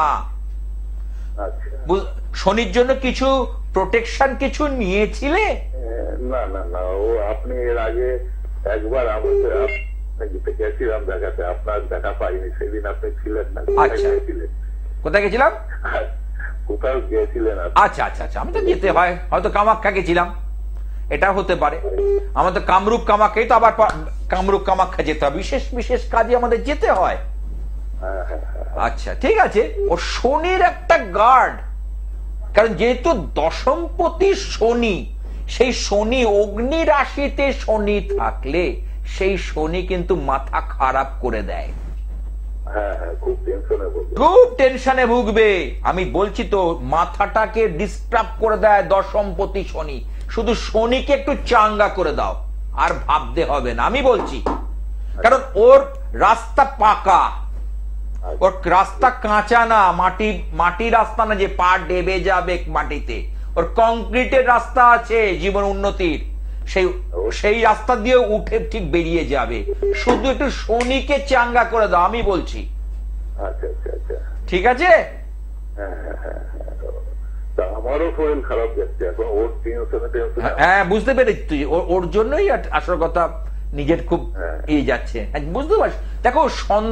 শনির জন্য কিছু প্রোটেকশন কিছু নিয়েছিলে? না, ও আপনি এর আগে একবার গেছিলাম দেখাতে, আপনার দেখা পাইনি, সেদিন আপনি ছিলেন না। আচ্ছা, কোথায় গেছিলাম? কোথাও গিয়েছিলেন? আচ্ছা, আমি তো যেতে হয়, হয়তো কামাখ্যা গেছিলাম, এটা হতে পারে। আমাদের কামরূপ কামাখ্যাই তো, আবার কামরূপ কামাখ্যা যেতে হয়, বিশেষ কাজে আমাদের যেতে হয়। আচ্ছা, ঠিক আছে। ও শনির একটা গার্ড, কারণ যেহেতু দশমপতি শনি, সেই শনি অগ্নি রাশিতে শনি থাকলে সেই শনি কিন্তু মাথা খারাপ করে দেয়। হ্যাঁ হ্যাঁ, খুব টেনশনে বলবো। খুব টেনশনে ভুগবে। আমি বলছি তো, মাথাটাকে ডিস্টার্ব করে দেয় দশমপতি শনি। শুধু শনিকে একটু চাঙ্গা করে দাও, আর ভাবতে হবে না। আমি বলছি, কারণ ওর রাস্তা পাকা, ওর রাস্তা কাঁচা না, মাটি রাস্তা না যে পা ডেবে যাবে মাটিতে। ওর কংক্রিটের রাস্তা আছে জীবন উন্নতির, সেই রাস্তা দিয়ে উঠে ঠিক বেরিয়ে যাবে। শুধু একটু শনিকে চাঙ্গা করে দাও, আমি বলছি। আচ্ছা আচ্ছা আচ্ছা, ঠিক আছে? হ্যাঁ হ্যাঁ হ্যাঁ হ্যাঁ। তা আমারও শরীর খারাপ যাচ্ছে এখন, ওর টেনশনে। হ্যাঁ, বুঝতে পেরেছি। ওর জন্যই আসল কথা, নিজের খুব যাচ্ছে, বুঝতে পারছি। দেখো,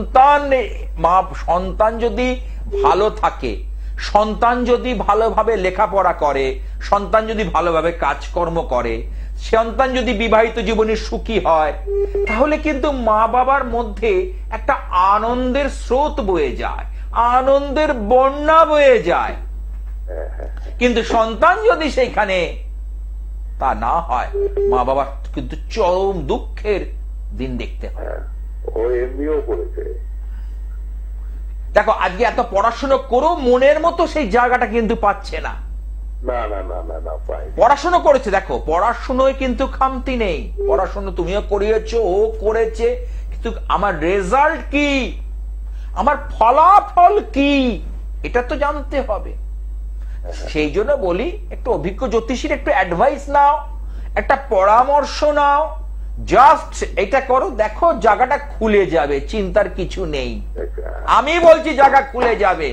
সন্তান যদি ভালো থাকে, সন্তান যদি ভালোভাবে লেখাপড়া করে, সন্তান যদি ভালোভাবে কাজকর্ম করে, সন্তান যদি বিবাহিত জীবনে সুখী হয়, তাহলে কিন্তু মা বাবার মধ্যে একটা আনন্দের স্রোত বয়ে যায়, আনন্দের বন্যা বয়ে যায়। কিন্তু সন্তান যদি সেইখানে তা না হয়, মা বাবার কিন্তু চরম দুঃখের দিন দেখতে হয়। ও এমনিও করেছে। দেখো, আজকে এত পড়াশোনা করো, মনের মতো সেই জায়গাটা কিন্তু পাচ্ছে না। না না না না না, পাই। পড়াশোনা করেছে, দেখো, পড়াশোনায় কিন্তু খামতি নেই। পড়াশোনা তুমিও করিয়েছো, ও করেছে, কিন্তু আমার রেজাল্ট কি, আমার ফলাফল কি, এটা তো জানতে হবে। সেই জন্য বলি, একটু অভিজ্ঞ জ্যোতিষীর একটু অ্যাডভাইস নাও, একটা পরামর্শ নাও, জাস্ট এটা করো, দেখো জায়গাটা খুলে যাবে, চিন্তার কিছু নেই। আমি বলছি জায়গা খুলে যাবে।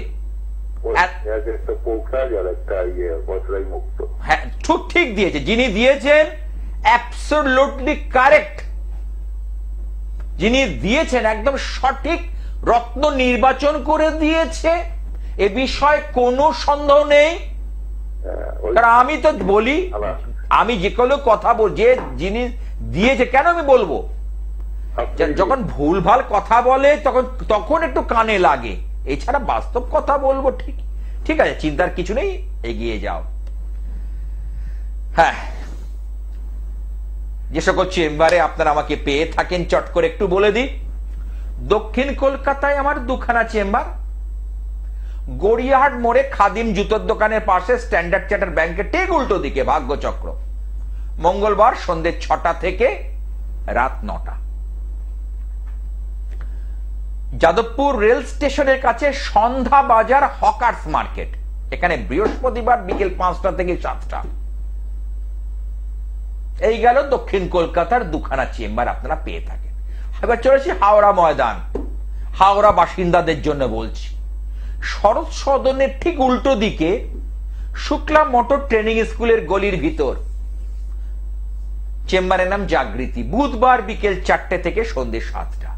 হ্যাঁ, ঠিক দিয়েছে, যিনি দিয়েছেন অ্যাবসলিউটলি কারেক্ট, যিনি দিয়েছেন একদম সঠিক রত্ন নির্বাচন করে দিয়েছে, এ বিষয়ে কোনো সন্দেহ নেই। কারণ আমি তো বলি, আমি যে কোনো কথা যে জিনিস দিয়েছে, কেন আমি বলবো, যখন ভুলভাল কথা বলে তখন একটু কানে লাগে, এছাড়া বাস্তব কথা বলবো। ঠিক আছে, চিন্তার কিছু নেই, এগিয়ে যাও। হ্যাঁ, যে সকল চেম্বারে আপনারা আমাকে পেয়ে থাকেন, চট করে একটু বলে দিই। দক্ষিণ কলকাতায় আমার দুখানা চেম্বার, গড়িয়াহাট মোড়ে খাদিম জুতোর দোকানের পাশে স্ট্যান্ডার্ড চার্টার ব্যাংকের ঠিক উল্টো দিকে ভাগ্যচক্র, মঙ্গলবার সন্ধ্যে 6টা থেকে রাত 9টা। যাদবপুর রেল স্টেশনের কাছে সন্ধ্যা বাজার হকার্স মার্কেট, এখানে বৃহস্পতিবার বিকেল 5টা থেকে 7টা। এই গেল দক্ষিণ কলকাতার দুখানা চেম্বার আপনারা পেয়ে থাকেন। এবার চলেছি হাওড়া ময়দান। হাওড়া বাসিন্দাদের জন্য বলছি, শরৎ সদনের ঠিক উল্টো দিকে শুক্লা মোটর ট্রেনিং স্কুলের গলির ভিতর চেম্বারের নাম জাগৃতি, বুধবার বিকেল 4টে থেকে সন্ধ্যে 7টা।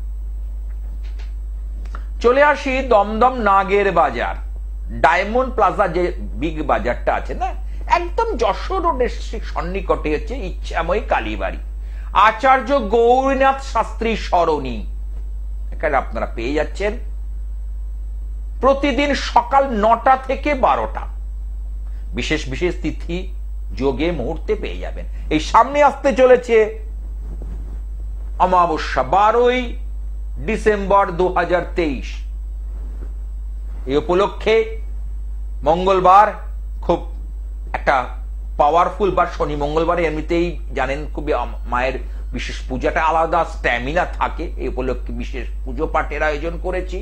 চলে আসি দমদম নাগের বাজার, ডায়মন্ড প্লাজা যে বিগ বাজারটা আছে না, একদম যশোর রোডের সন্নিকটে হচ্ছে ইচ্ছাময়ী কালীবাড়ি, আচার্য গৌরীনাথ শাস্ত্রী সরণি। এখানে আপনারা পেয়ে যাচ্ছেন প্রতিদিন সকাল 9টা থেকে 12টা। বিশেষ বিশেষ তিথি যোগে মুহূর্তে পেয়ে যাবেন। এই সামনে আসতে চলেছে অমাবস্যা, 12ই ডিসেম্বর 2023। এই উপলক্ষে মঙ্গলবার খুব একটা পাওয়ারফুল, বা শনি মঙ্গলবারে এমনিতেই জানেন খুবই মায়ের বিশেষ পূজাটা আলাদা স্ট্যামিনা থাকে। এই উপলক্ষে বিশেষ পুজো পাঠের আয়োজন করেছি,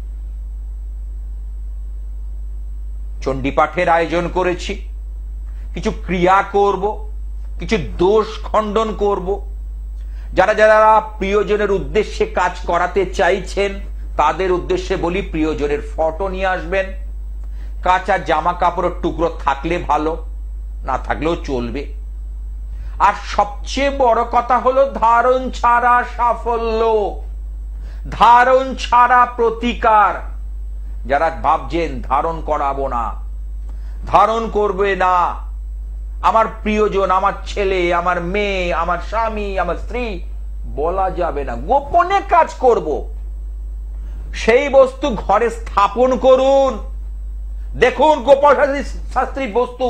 চণ্ডী পাঠের আয়োজন করেছি, কিছু ক্রিয়া করব, কিছু দোষ খণ্ডন করব। যারা যারা প্রিয়জনের উদ্দেশ্যে কাজ করাতে চাইছেন তাদের উদ্দেশ্যে বলি, প্রিয়জনের ফটো নিয়ে আসবেন। কাঁচা জামা কাপড়ের টুকরো থাকলে ভালো, না থাকলেও চলবে। আর সবচেয়ে বড় কথা হলো, ধারণ ছাড়া সাফল্য, ধারণ ছাড়া প্রতিকার। যারা ভাবছেন ধারণ করাবো না, ধারণ করবে না, আমার প্রিয়জন, আমার ছেলে, আমার মেয়ে, আমার স্বামী, আমার স্ত্রী, বলা যাবে না, গোপনে কাজ করব, সেই বস্তু ঘরে স্থাপন করুন। দেখুন গোপাল শাস্ত্রীর বস্তু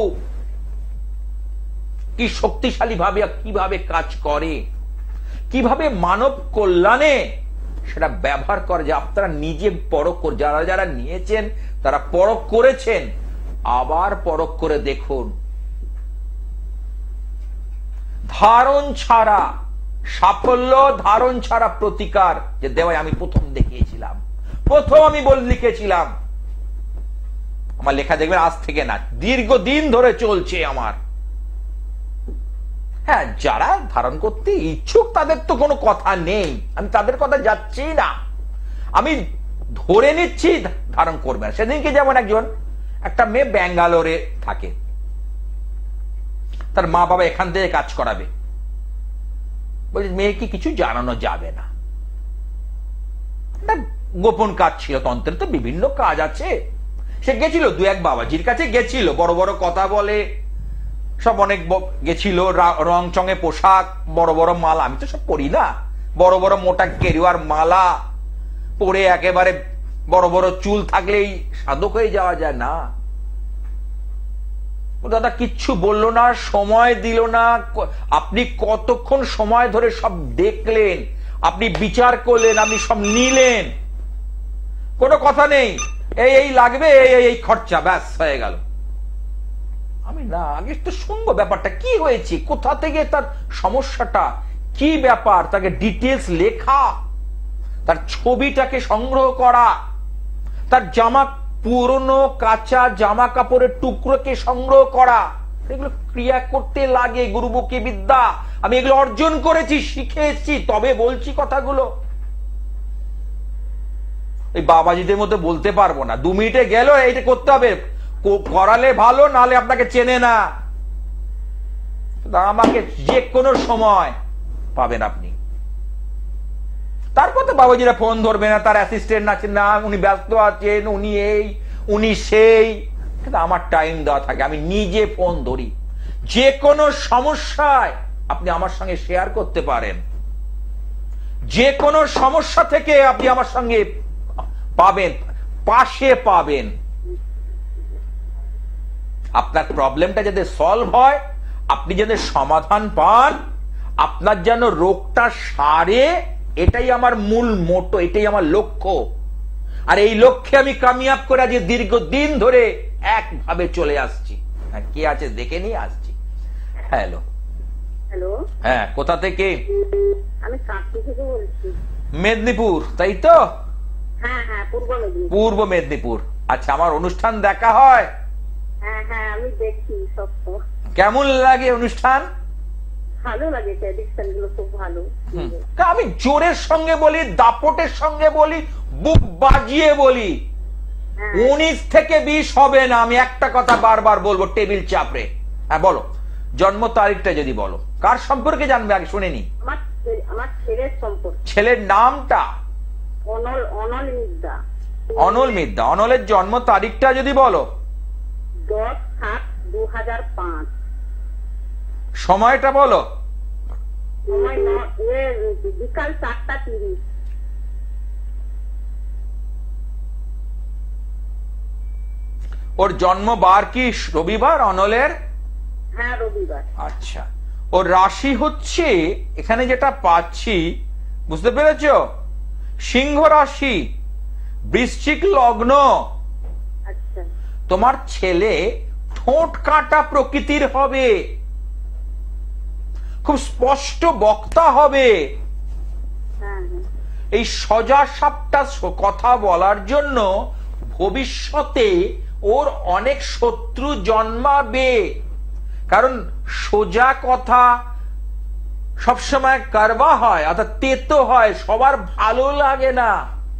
কি শক্তিশালী ভাবে কিভাবে কাজ করে, কিভাবে মানব কল্যাণে সেটা ব্যবহার করে, যে আপনারা নিজে পরখ করে, যারা যারা নিয়েছেন তারা পরখ করেছেন, আবার পরখ করে দেখুন। ধারণ ছাড়া সাফল্য, ধারণ ছাড়া প্রতিকার, যে দেওয়াই আমি প্রথম দেখিয়েছিলাম, প্রথম আমি লিখেছিলাম। আমার লেখা দেখবেন আজ থেকে না, দীর্ঘদিন ধরে চলছে আমার। হ্যাঁ, যারা ধারণ করতে ইচ্ছুক তাদের তো কোনো কথা নেই, আমি তাদের কথা যাচ্ছি না, আমি ধরে নিচ্ছি ধারণ করবে না। সেদিনকে যেমন একটা মেয়ে ব্যাঙ্গালোরে থাকে, তার মা বাবা এখান থেকে কাজ করাবে, বলছে মেয়েকে কিছু জানানো যাবে না, গোপন কাজ ছিল, তন্ত্রের তো বিভিন্ন কাজ আছে। সে গেছিল দু এক বাবাজির কাছে, গেছিল, বড় বড় কথা বলে, সব অনেক গেছিল, রং চঙে পোশাক, বড় বড় মালা, আমি তো সব পরি না, বড় বড় মোটা গেরুয়ার মালা পরে একেবারে বড় বড় চুল থাকলেই সাধক হয়ে যাওয়া যায় না। দাদা কিচ্ছু বললো না, সময় দিল না। আপনি কতক্ষণ সময় ধরে সব দেখলেন, আপনি বিচার করলেন, আপনি সব নিলেন, কোনো কথা নেই, এই লাগবে, এই খরচা, ব্যাস হয়ে গেল। আমি না, আগে তো শুনবো ব্যাপারটা কি হয়েছে, কোথা থেকে তার সমস্যাটা, কি ব্যাপার, তাকে ডিটেলস লেখা, তার ছবিটাকে সংগ্রহ করা, তার জামা, পুরনো কাঁচা জামা কাপড়ের টুকরোকে সংগ্রহ করা, এগুলো ক্রিয়া করতে লাগে, গুরুমুখী বিদ্যা। আমি এগুলো অর্জন করেছি, শিখেছি, তবে বলছি কথাগুলো। এই বাবাজিদের মধ্যে বলতে পারবো না, 2 মিনিটে গেল, এইটা করতে হবে, করালে ভালো, নালে আপনাকে চেনে না। আমাকে যে কোনো সময় পাবেন আপনি। তারপর তো বাবাজিরা ফোন ধরবে না, তার অ্যাসিস্ট্যান্ট আছেন না, উনি ব্যস্ত আছেন, উনি এই উনি সেই, কিন্তু আমার টাইম দেওয়া থাকে, আমি নিজে ফোন ধরি। যে কোনো সমস্যায় আপনি আমার সঙ্গে শেয়ার করতে পারেন, যে কোনো সমস্যা থেকে আপনি আমার সঙ্গে পাবেন, পাশে পাবেন। আপনার প্রবলেমটা যাতে সলভ হয়, আপনি যাতে সমাধান পান, আপনার যেন রোগটা সারে, এটাই আমার মূল মোটো, এটাই আমার লক্ষ্য। আর এই লক্ষ্যে আমি কামিয়াব করে আজ দীর্ঘদিন ধরে একভাবে চলে আসছি। কে আছে দেখে নিয়ে আসছি। হ্যালো, হ্যালো, হ্যাঁ, কোথা থেকে? আমি কাঁথি থেকে বলছি। মেদিনীপুর, তাই তো? হ্যাঁ হ্যাঁ, পূর্ব মেদিনীপুর। পূর্ব মেদিনীপুর। আচ্ছা, আমার অনুষ্ঠান দেখা হয়? হ্যাঁ হ্যাঁ, আমি দেখি সব। কেমন লাগে অনুষ্ঠান? ভালো লাগে, ট্র্যাডিশন গুলো খুব ভালো। আমি জোরের সঙ্গে বলি, দাপটের সঙ্গে বলি, বুক বাজিয়ে বলি, 19 থেকে 20 হবে না। আমি একটা কথা বারবার বলবো, টেবিল চাপড়ে। হ্যাঁ বলো, জন্ম তারিখটা যদি বলো। কার সম্পর্কে জানবে আগে শুনে নি? আমার ছেলের সম্পর্কে। ছেলের নামটা? অনল মিদ্যা। অনল মিদ্যা। অনলের জন্ম তারিখটা যদি বলো? 10/7/2005। সময়টা বলো? সময় বিকাল 4টা 30। ওর জন্মবার কি রবিবার অনলের? হ্যাঁ, রবিবার। আচ্ছা, ওর রাশি হচ্ছে, এখানে যেটা পাচ্ছি, বুঝতে পেরেছ, সিংহ রাশি, বৃশ্চিক লগ্ন। আচ্ছা। তোমার ছেলে ঠোঁট কাটা প্রকৃতির হবে, খুব স্পষ্ট বক্তা হবে। এই সজা সাপটা কথা বলার জন্য ভবিষ্যতে ওর অনেক শত্রু জন্মাবে, কারণ সোজা কথা সবসময় কারবা হয়, অর্থাৎ তেতো হয়, সবার ভালো লাগে না।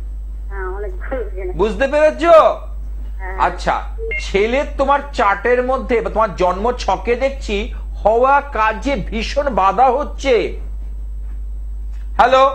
বুঝতে পেরেছ? আচ্ছা, ছেলে তোমার চার্টের মধ্যে, তোমার জন্ম ছকে দেখছি হওয়া কাজে ভীষণ বাধা হচ্ছে। হ্যালো,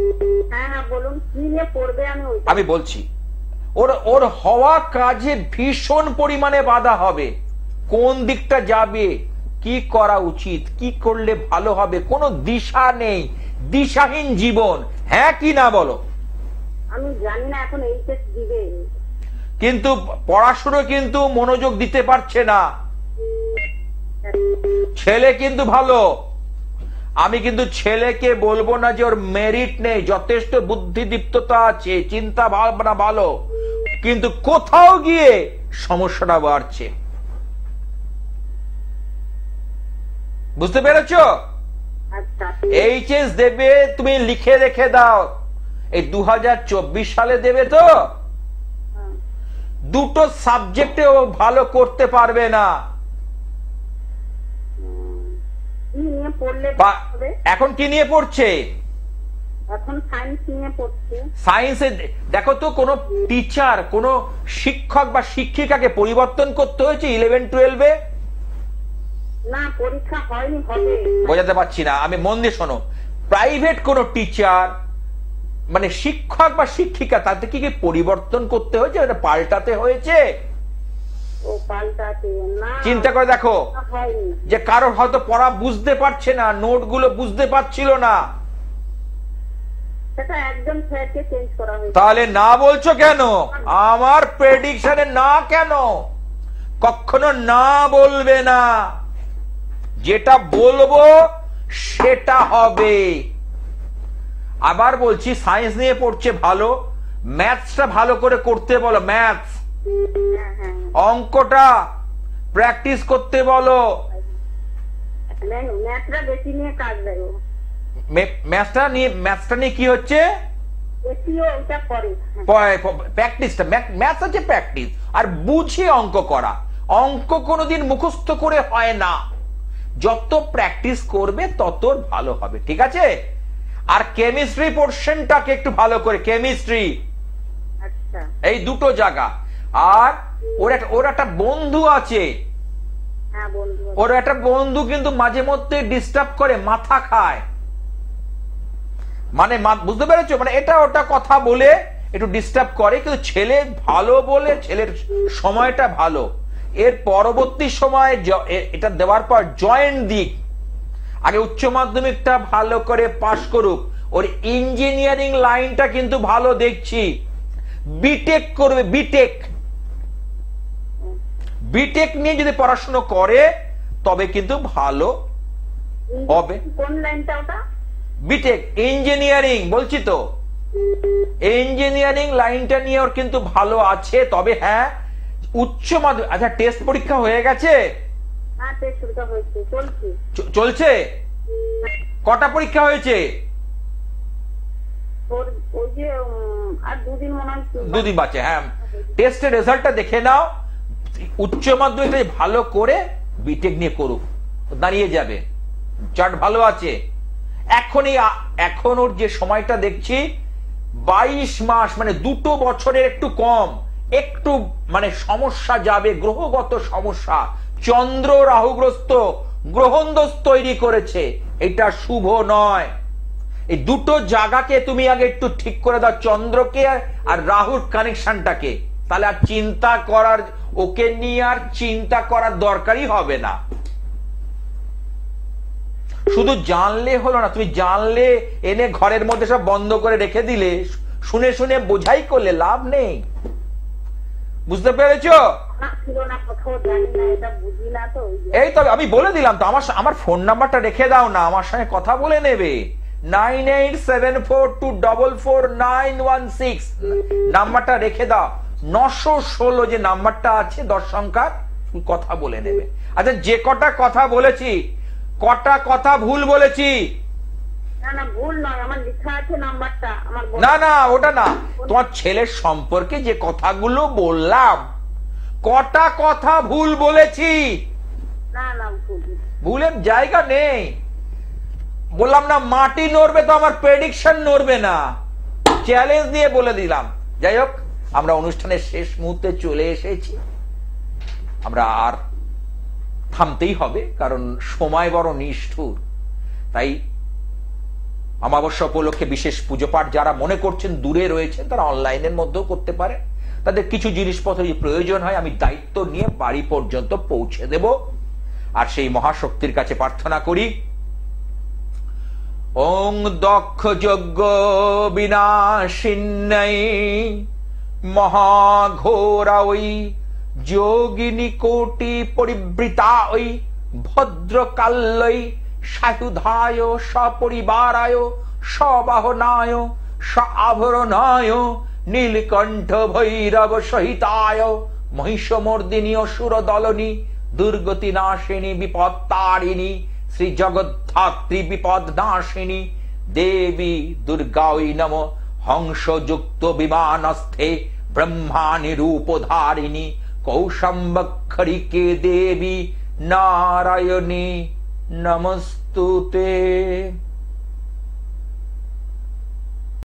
আমি বলছি, ওর হওয়া কাজে ভীষণ পরিমাণে বাধা হবে। কোন দিকটা যাবে, কি করা উচিত, কি করলে ভালো হবে, কোনো দিশা নেই, দিশাহীন জীবন। হ্যাঁ কি না বলো? আমি জানি না, এখন এইচএস দিবে, কিন্তু পড়াশোনা কিন্তু মনোযোগ দিতে পারছে না। ছেলে কিন্তু ভালো, আমি কিন্তু ছেলেকে বলবো না যে ওর মেরিট নেই, যথেষ্ট বুদ্ধিদীপ্ততা আছে, চিন্তা ভাবনা ভালো, কিন্তু কোথাও গিয়ে সমস্যাটা বাড়ছে। বুঝতে পেরেছো? আচ্ছা এইচএস দেবে, তুমি লিখে রেখে দাও, এই 2024 সালে দেবে তো, দুটো সাবজেক্টে ও ভালো করতে পারবে না। কি নিয়ে পড়লে হবে? এখন কি নিয়ে পড়ছে? এখন সায়েন্স নিয়ে পড়ছে। সায়েন্সে দেখো তো, কোন টিচার, কোন শিক্ষক বা শিক্ষিকাকে পরিবর্তন করতে হয়েছে 11-12-এ? না, পরীক্ষা হয়নি, হবে। বোঝাতে পারছি না, আমি মন দিয়ে শোনো। প্রাইভেট কোন টিচার মানে শিক্ষক বা শিক্ষিকা, তাতে কি পরিবর্তন করতে হয়েছে, এটা পাল্টাতে হয়েছে? ও পাল্টাতে না, চিন্তা করে দেখো হয়নি। যে কারো হয়তো পড়া বুঝতে পারছে না, নোটগুলো বুঝতে পারছিল না, সেটা একজন স্যারকে চেঞ্জ করা হয়েছে। তাহলে না বলছো কেন? আমার প্রেডিকশনে না কেন? কখনো না বলবে না, যেটা বলবো সেটা হবে। আবার বলছি, সায়েন্স নিয়ে পড়ছে ভালো, ম্যাথসটা ভালো করে করতে বলো, ম্যাথস হ্যাঁ হ্যাঁ, অঙ্কটা প্র্যাকটিস করতে বলো। ম্যাথটা বেশি নিয়ে কাজ দেয় ও। ম্যাথসটা নিয়ে কি হচ্ছে? বেশিও ওটা করে। প্র্যাকটিসটা, ম্যাথস হচ্ছে প্র্যাকটিস, আর বুঝে অঙ্ক করা। অঙ্ক কোনোদিন মুখস্থ করে হয় না, যত প্র্যাকটিস করবে তত ভালো হবে, ঠিক আছে? আর কেমিস্ট্রি পোর্শনটাকে একটু ভালো করে, কেমিস্ট্রি, আচ্ছা, এই দুটো জায়গা। আর ওর একটা বন্ধু আছে, হ্যাঁ বন্ধু, ওর একটা বন্ধু কিন্তু মাঝে মধ্যে ডিস্টার্ব করে, মাথা খায়, মানে বুঝতে পেরেছো, মানে এটা ওটা কথা বলে একটু ডিস্টার্ব করে, কিন্তু ছেলে ভালো বলে, ছেলের সময়টা ভালো। এর পরবর্তী সময় এটা দেওয়ার পর জয়েন্ট দিক, আগে উচ্চ মাধ্যমিকটা ভালো করে পাশ করুক, ওর ইঞ্জিনিয়ারিং লাইনটা কিন্তু ভালো দেখছি, বিটেক করবে, বিটেক নিয়ে যদি পড়াশোনা করে তবে কিন্তু ভালো হবে। কোন লাইনটা ওটা? বিটেক ইঞ্জিনিয়ারিং বলছি তো, ইঞ্জিনিয়ারিং লাইনটা নিয়ে ওর কিন্তু ভালো আছে। তবে হ্যাঁ, উচ্চ মাধ্যমিক, আচ্ছা টেস্ট পরীক্ষা হয়ে গেছে? হ্যাঁ, টেস্ট পরীক্ষা হয়েছে, চলছে। কটা পরীক্ষা হয়েছে? ওই যে আর দুদিন মনে হয়, দুদিন বাকি। হ্যাঁ, টেস্টের রেজাল্টটা দেখে নাও, উচ্চ মাধ্যমিকটা ভালো করে বিটেক নিয়ে করুক, দাঁড়িয়ে যাবে, চার্ট ভালো আছে। এখন ওর যে সময়টা দেখছি 22 মাস, মানে 2 বছরের একটু কম, একটু মানে সমস্যা যাবে, গ্রহগত সমস্যা, চন্দ্র রাহুগ্রস্ত গ্রহণদোষ তৈরি করেছে, এটা শুভ নয়। এই দুটো জায়গাকে তুমি আগে একটু ঠিক করে দাও, চন্দ্রকে আর রাহুর কানেকশনটাকে, তাহলে আর চিন্তা করার, ওকে নিয়ে আর চিন্তা করার দরকারই হবে না। শুধু জানলে হলো না, তুমি জানলে এনে ঘরের মধ্যে সব বন্ধ করে রেখে দিলে, শুনে শুনে বোঝাই করলে লাভ নেই। বুঝতে পেরেছো? এই তবে আমি বলে দিলাম তো, আমার ফোন নাম্বারটা রেখে দাও না, আমার সঙ্গে কথা বলে নেবে। 9874244916 নাম্বারটা রেখে দাও। 916 যে নাম্বারটা আছে 10 সংখ্যার, কথা বলে নেবে। আচ্ছা, যে কটা কথা বলেছি, কটা কথা ভুল বলেছি? না না, ওটা না, তোমার ছেলের সম্পর্কে যে কথাগুলো বললাম, কটা কথা ভুল বলেছি? ভুলের জায়গা নেই। বললাম না, মাটি নড়বে তো আমার প্রেডিকশন নড়বে না, চ্যালেঞ্জ দিয়ে বলে দিলাম। যাই হোক, আমরা অনুষ্ঠানের শেষ মুহূর্তে চলে এসেছি, আমরা আর থামতেই হবে, কারণ সময় বড় নিষ্ঠুর। তাই অমাবস্যা উপলক্ষে বিশেষ পুজো পাঠ যারা মনে করছেন দূরে রয়েছেন, তারা অনলাইনের মধ্যেও করতে পারে। তাদের কিছু জিনিসপত্র যদি প্রয়োজন হয়, আমি দায়িত্ব নিয়ে বাড়ি পর্যন্ত পৌঁছে দেব। আর সেই মহাশক্তির কাছে প্রার্থনা করি, ওং দক্ষ যজ্ঞ বিনাশিন্যৈ মহাঘোরা ওই যোগিনী কোটি পরিবৃতা ওই ভদ্রকাল্যই সায়ুধায় সপরিবারায় সবাহনায় সাভরণায় নীলকণ্ঠ ভৈরব সহিতায় মহিষমর্দিনী অসুর দলনী দুর্গতি নাশিনী বিপত্তারিণী শ্রী জগদ্ধাত্রী বিপদ নাশিনী দেবী দুর্গাই নম হংসযুক্ত বিমানস্থে ব্রহ্মাণি রূপধারিণী কৌশম্বক্ষরিকে দেবী নারায়ণী নমস্তুতে।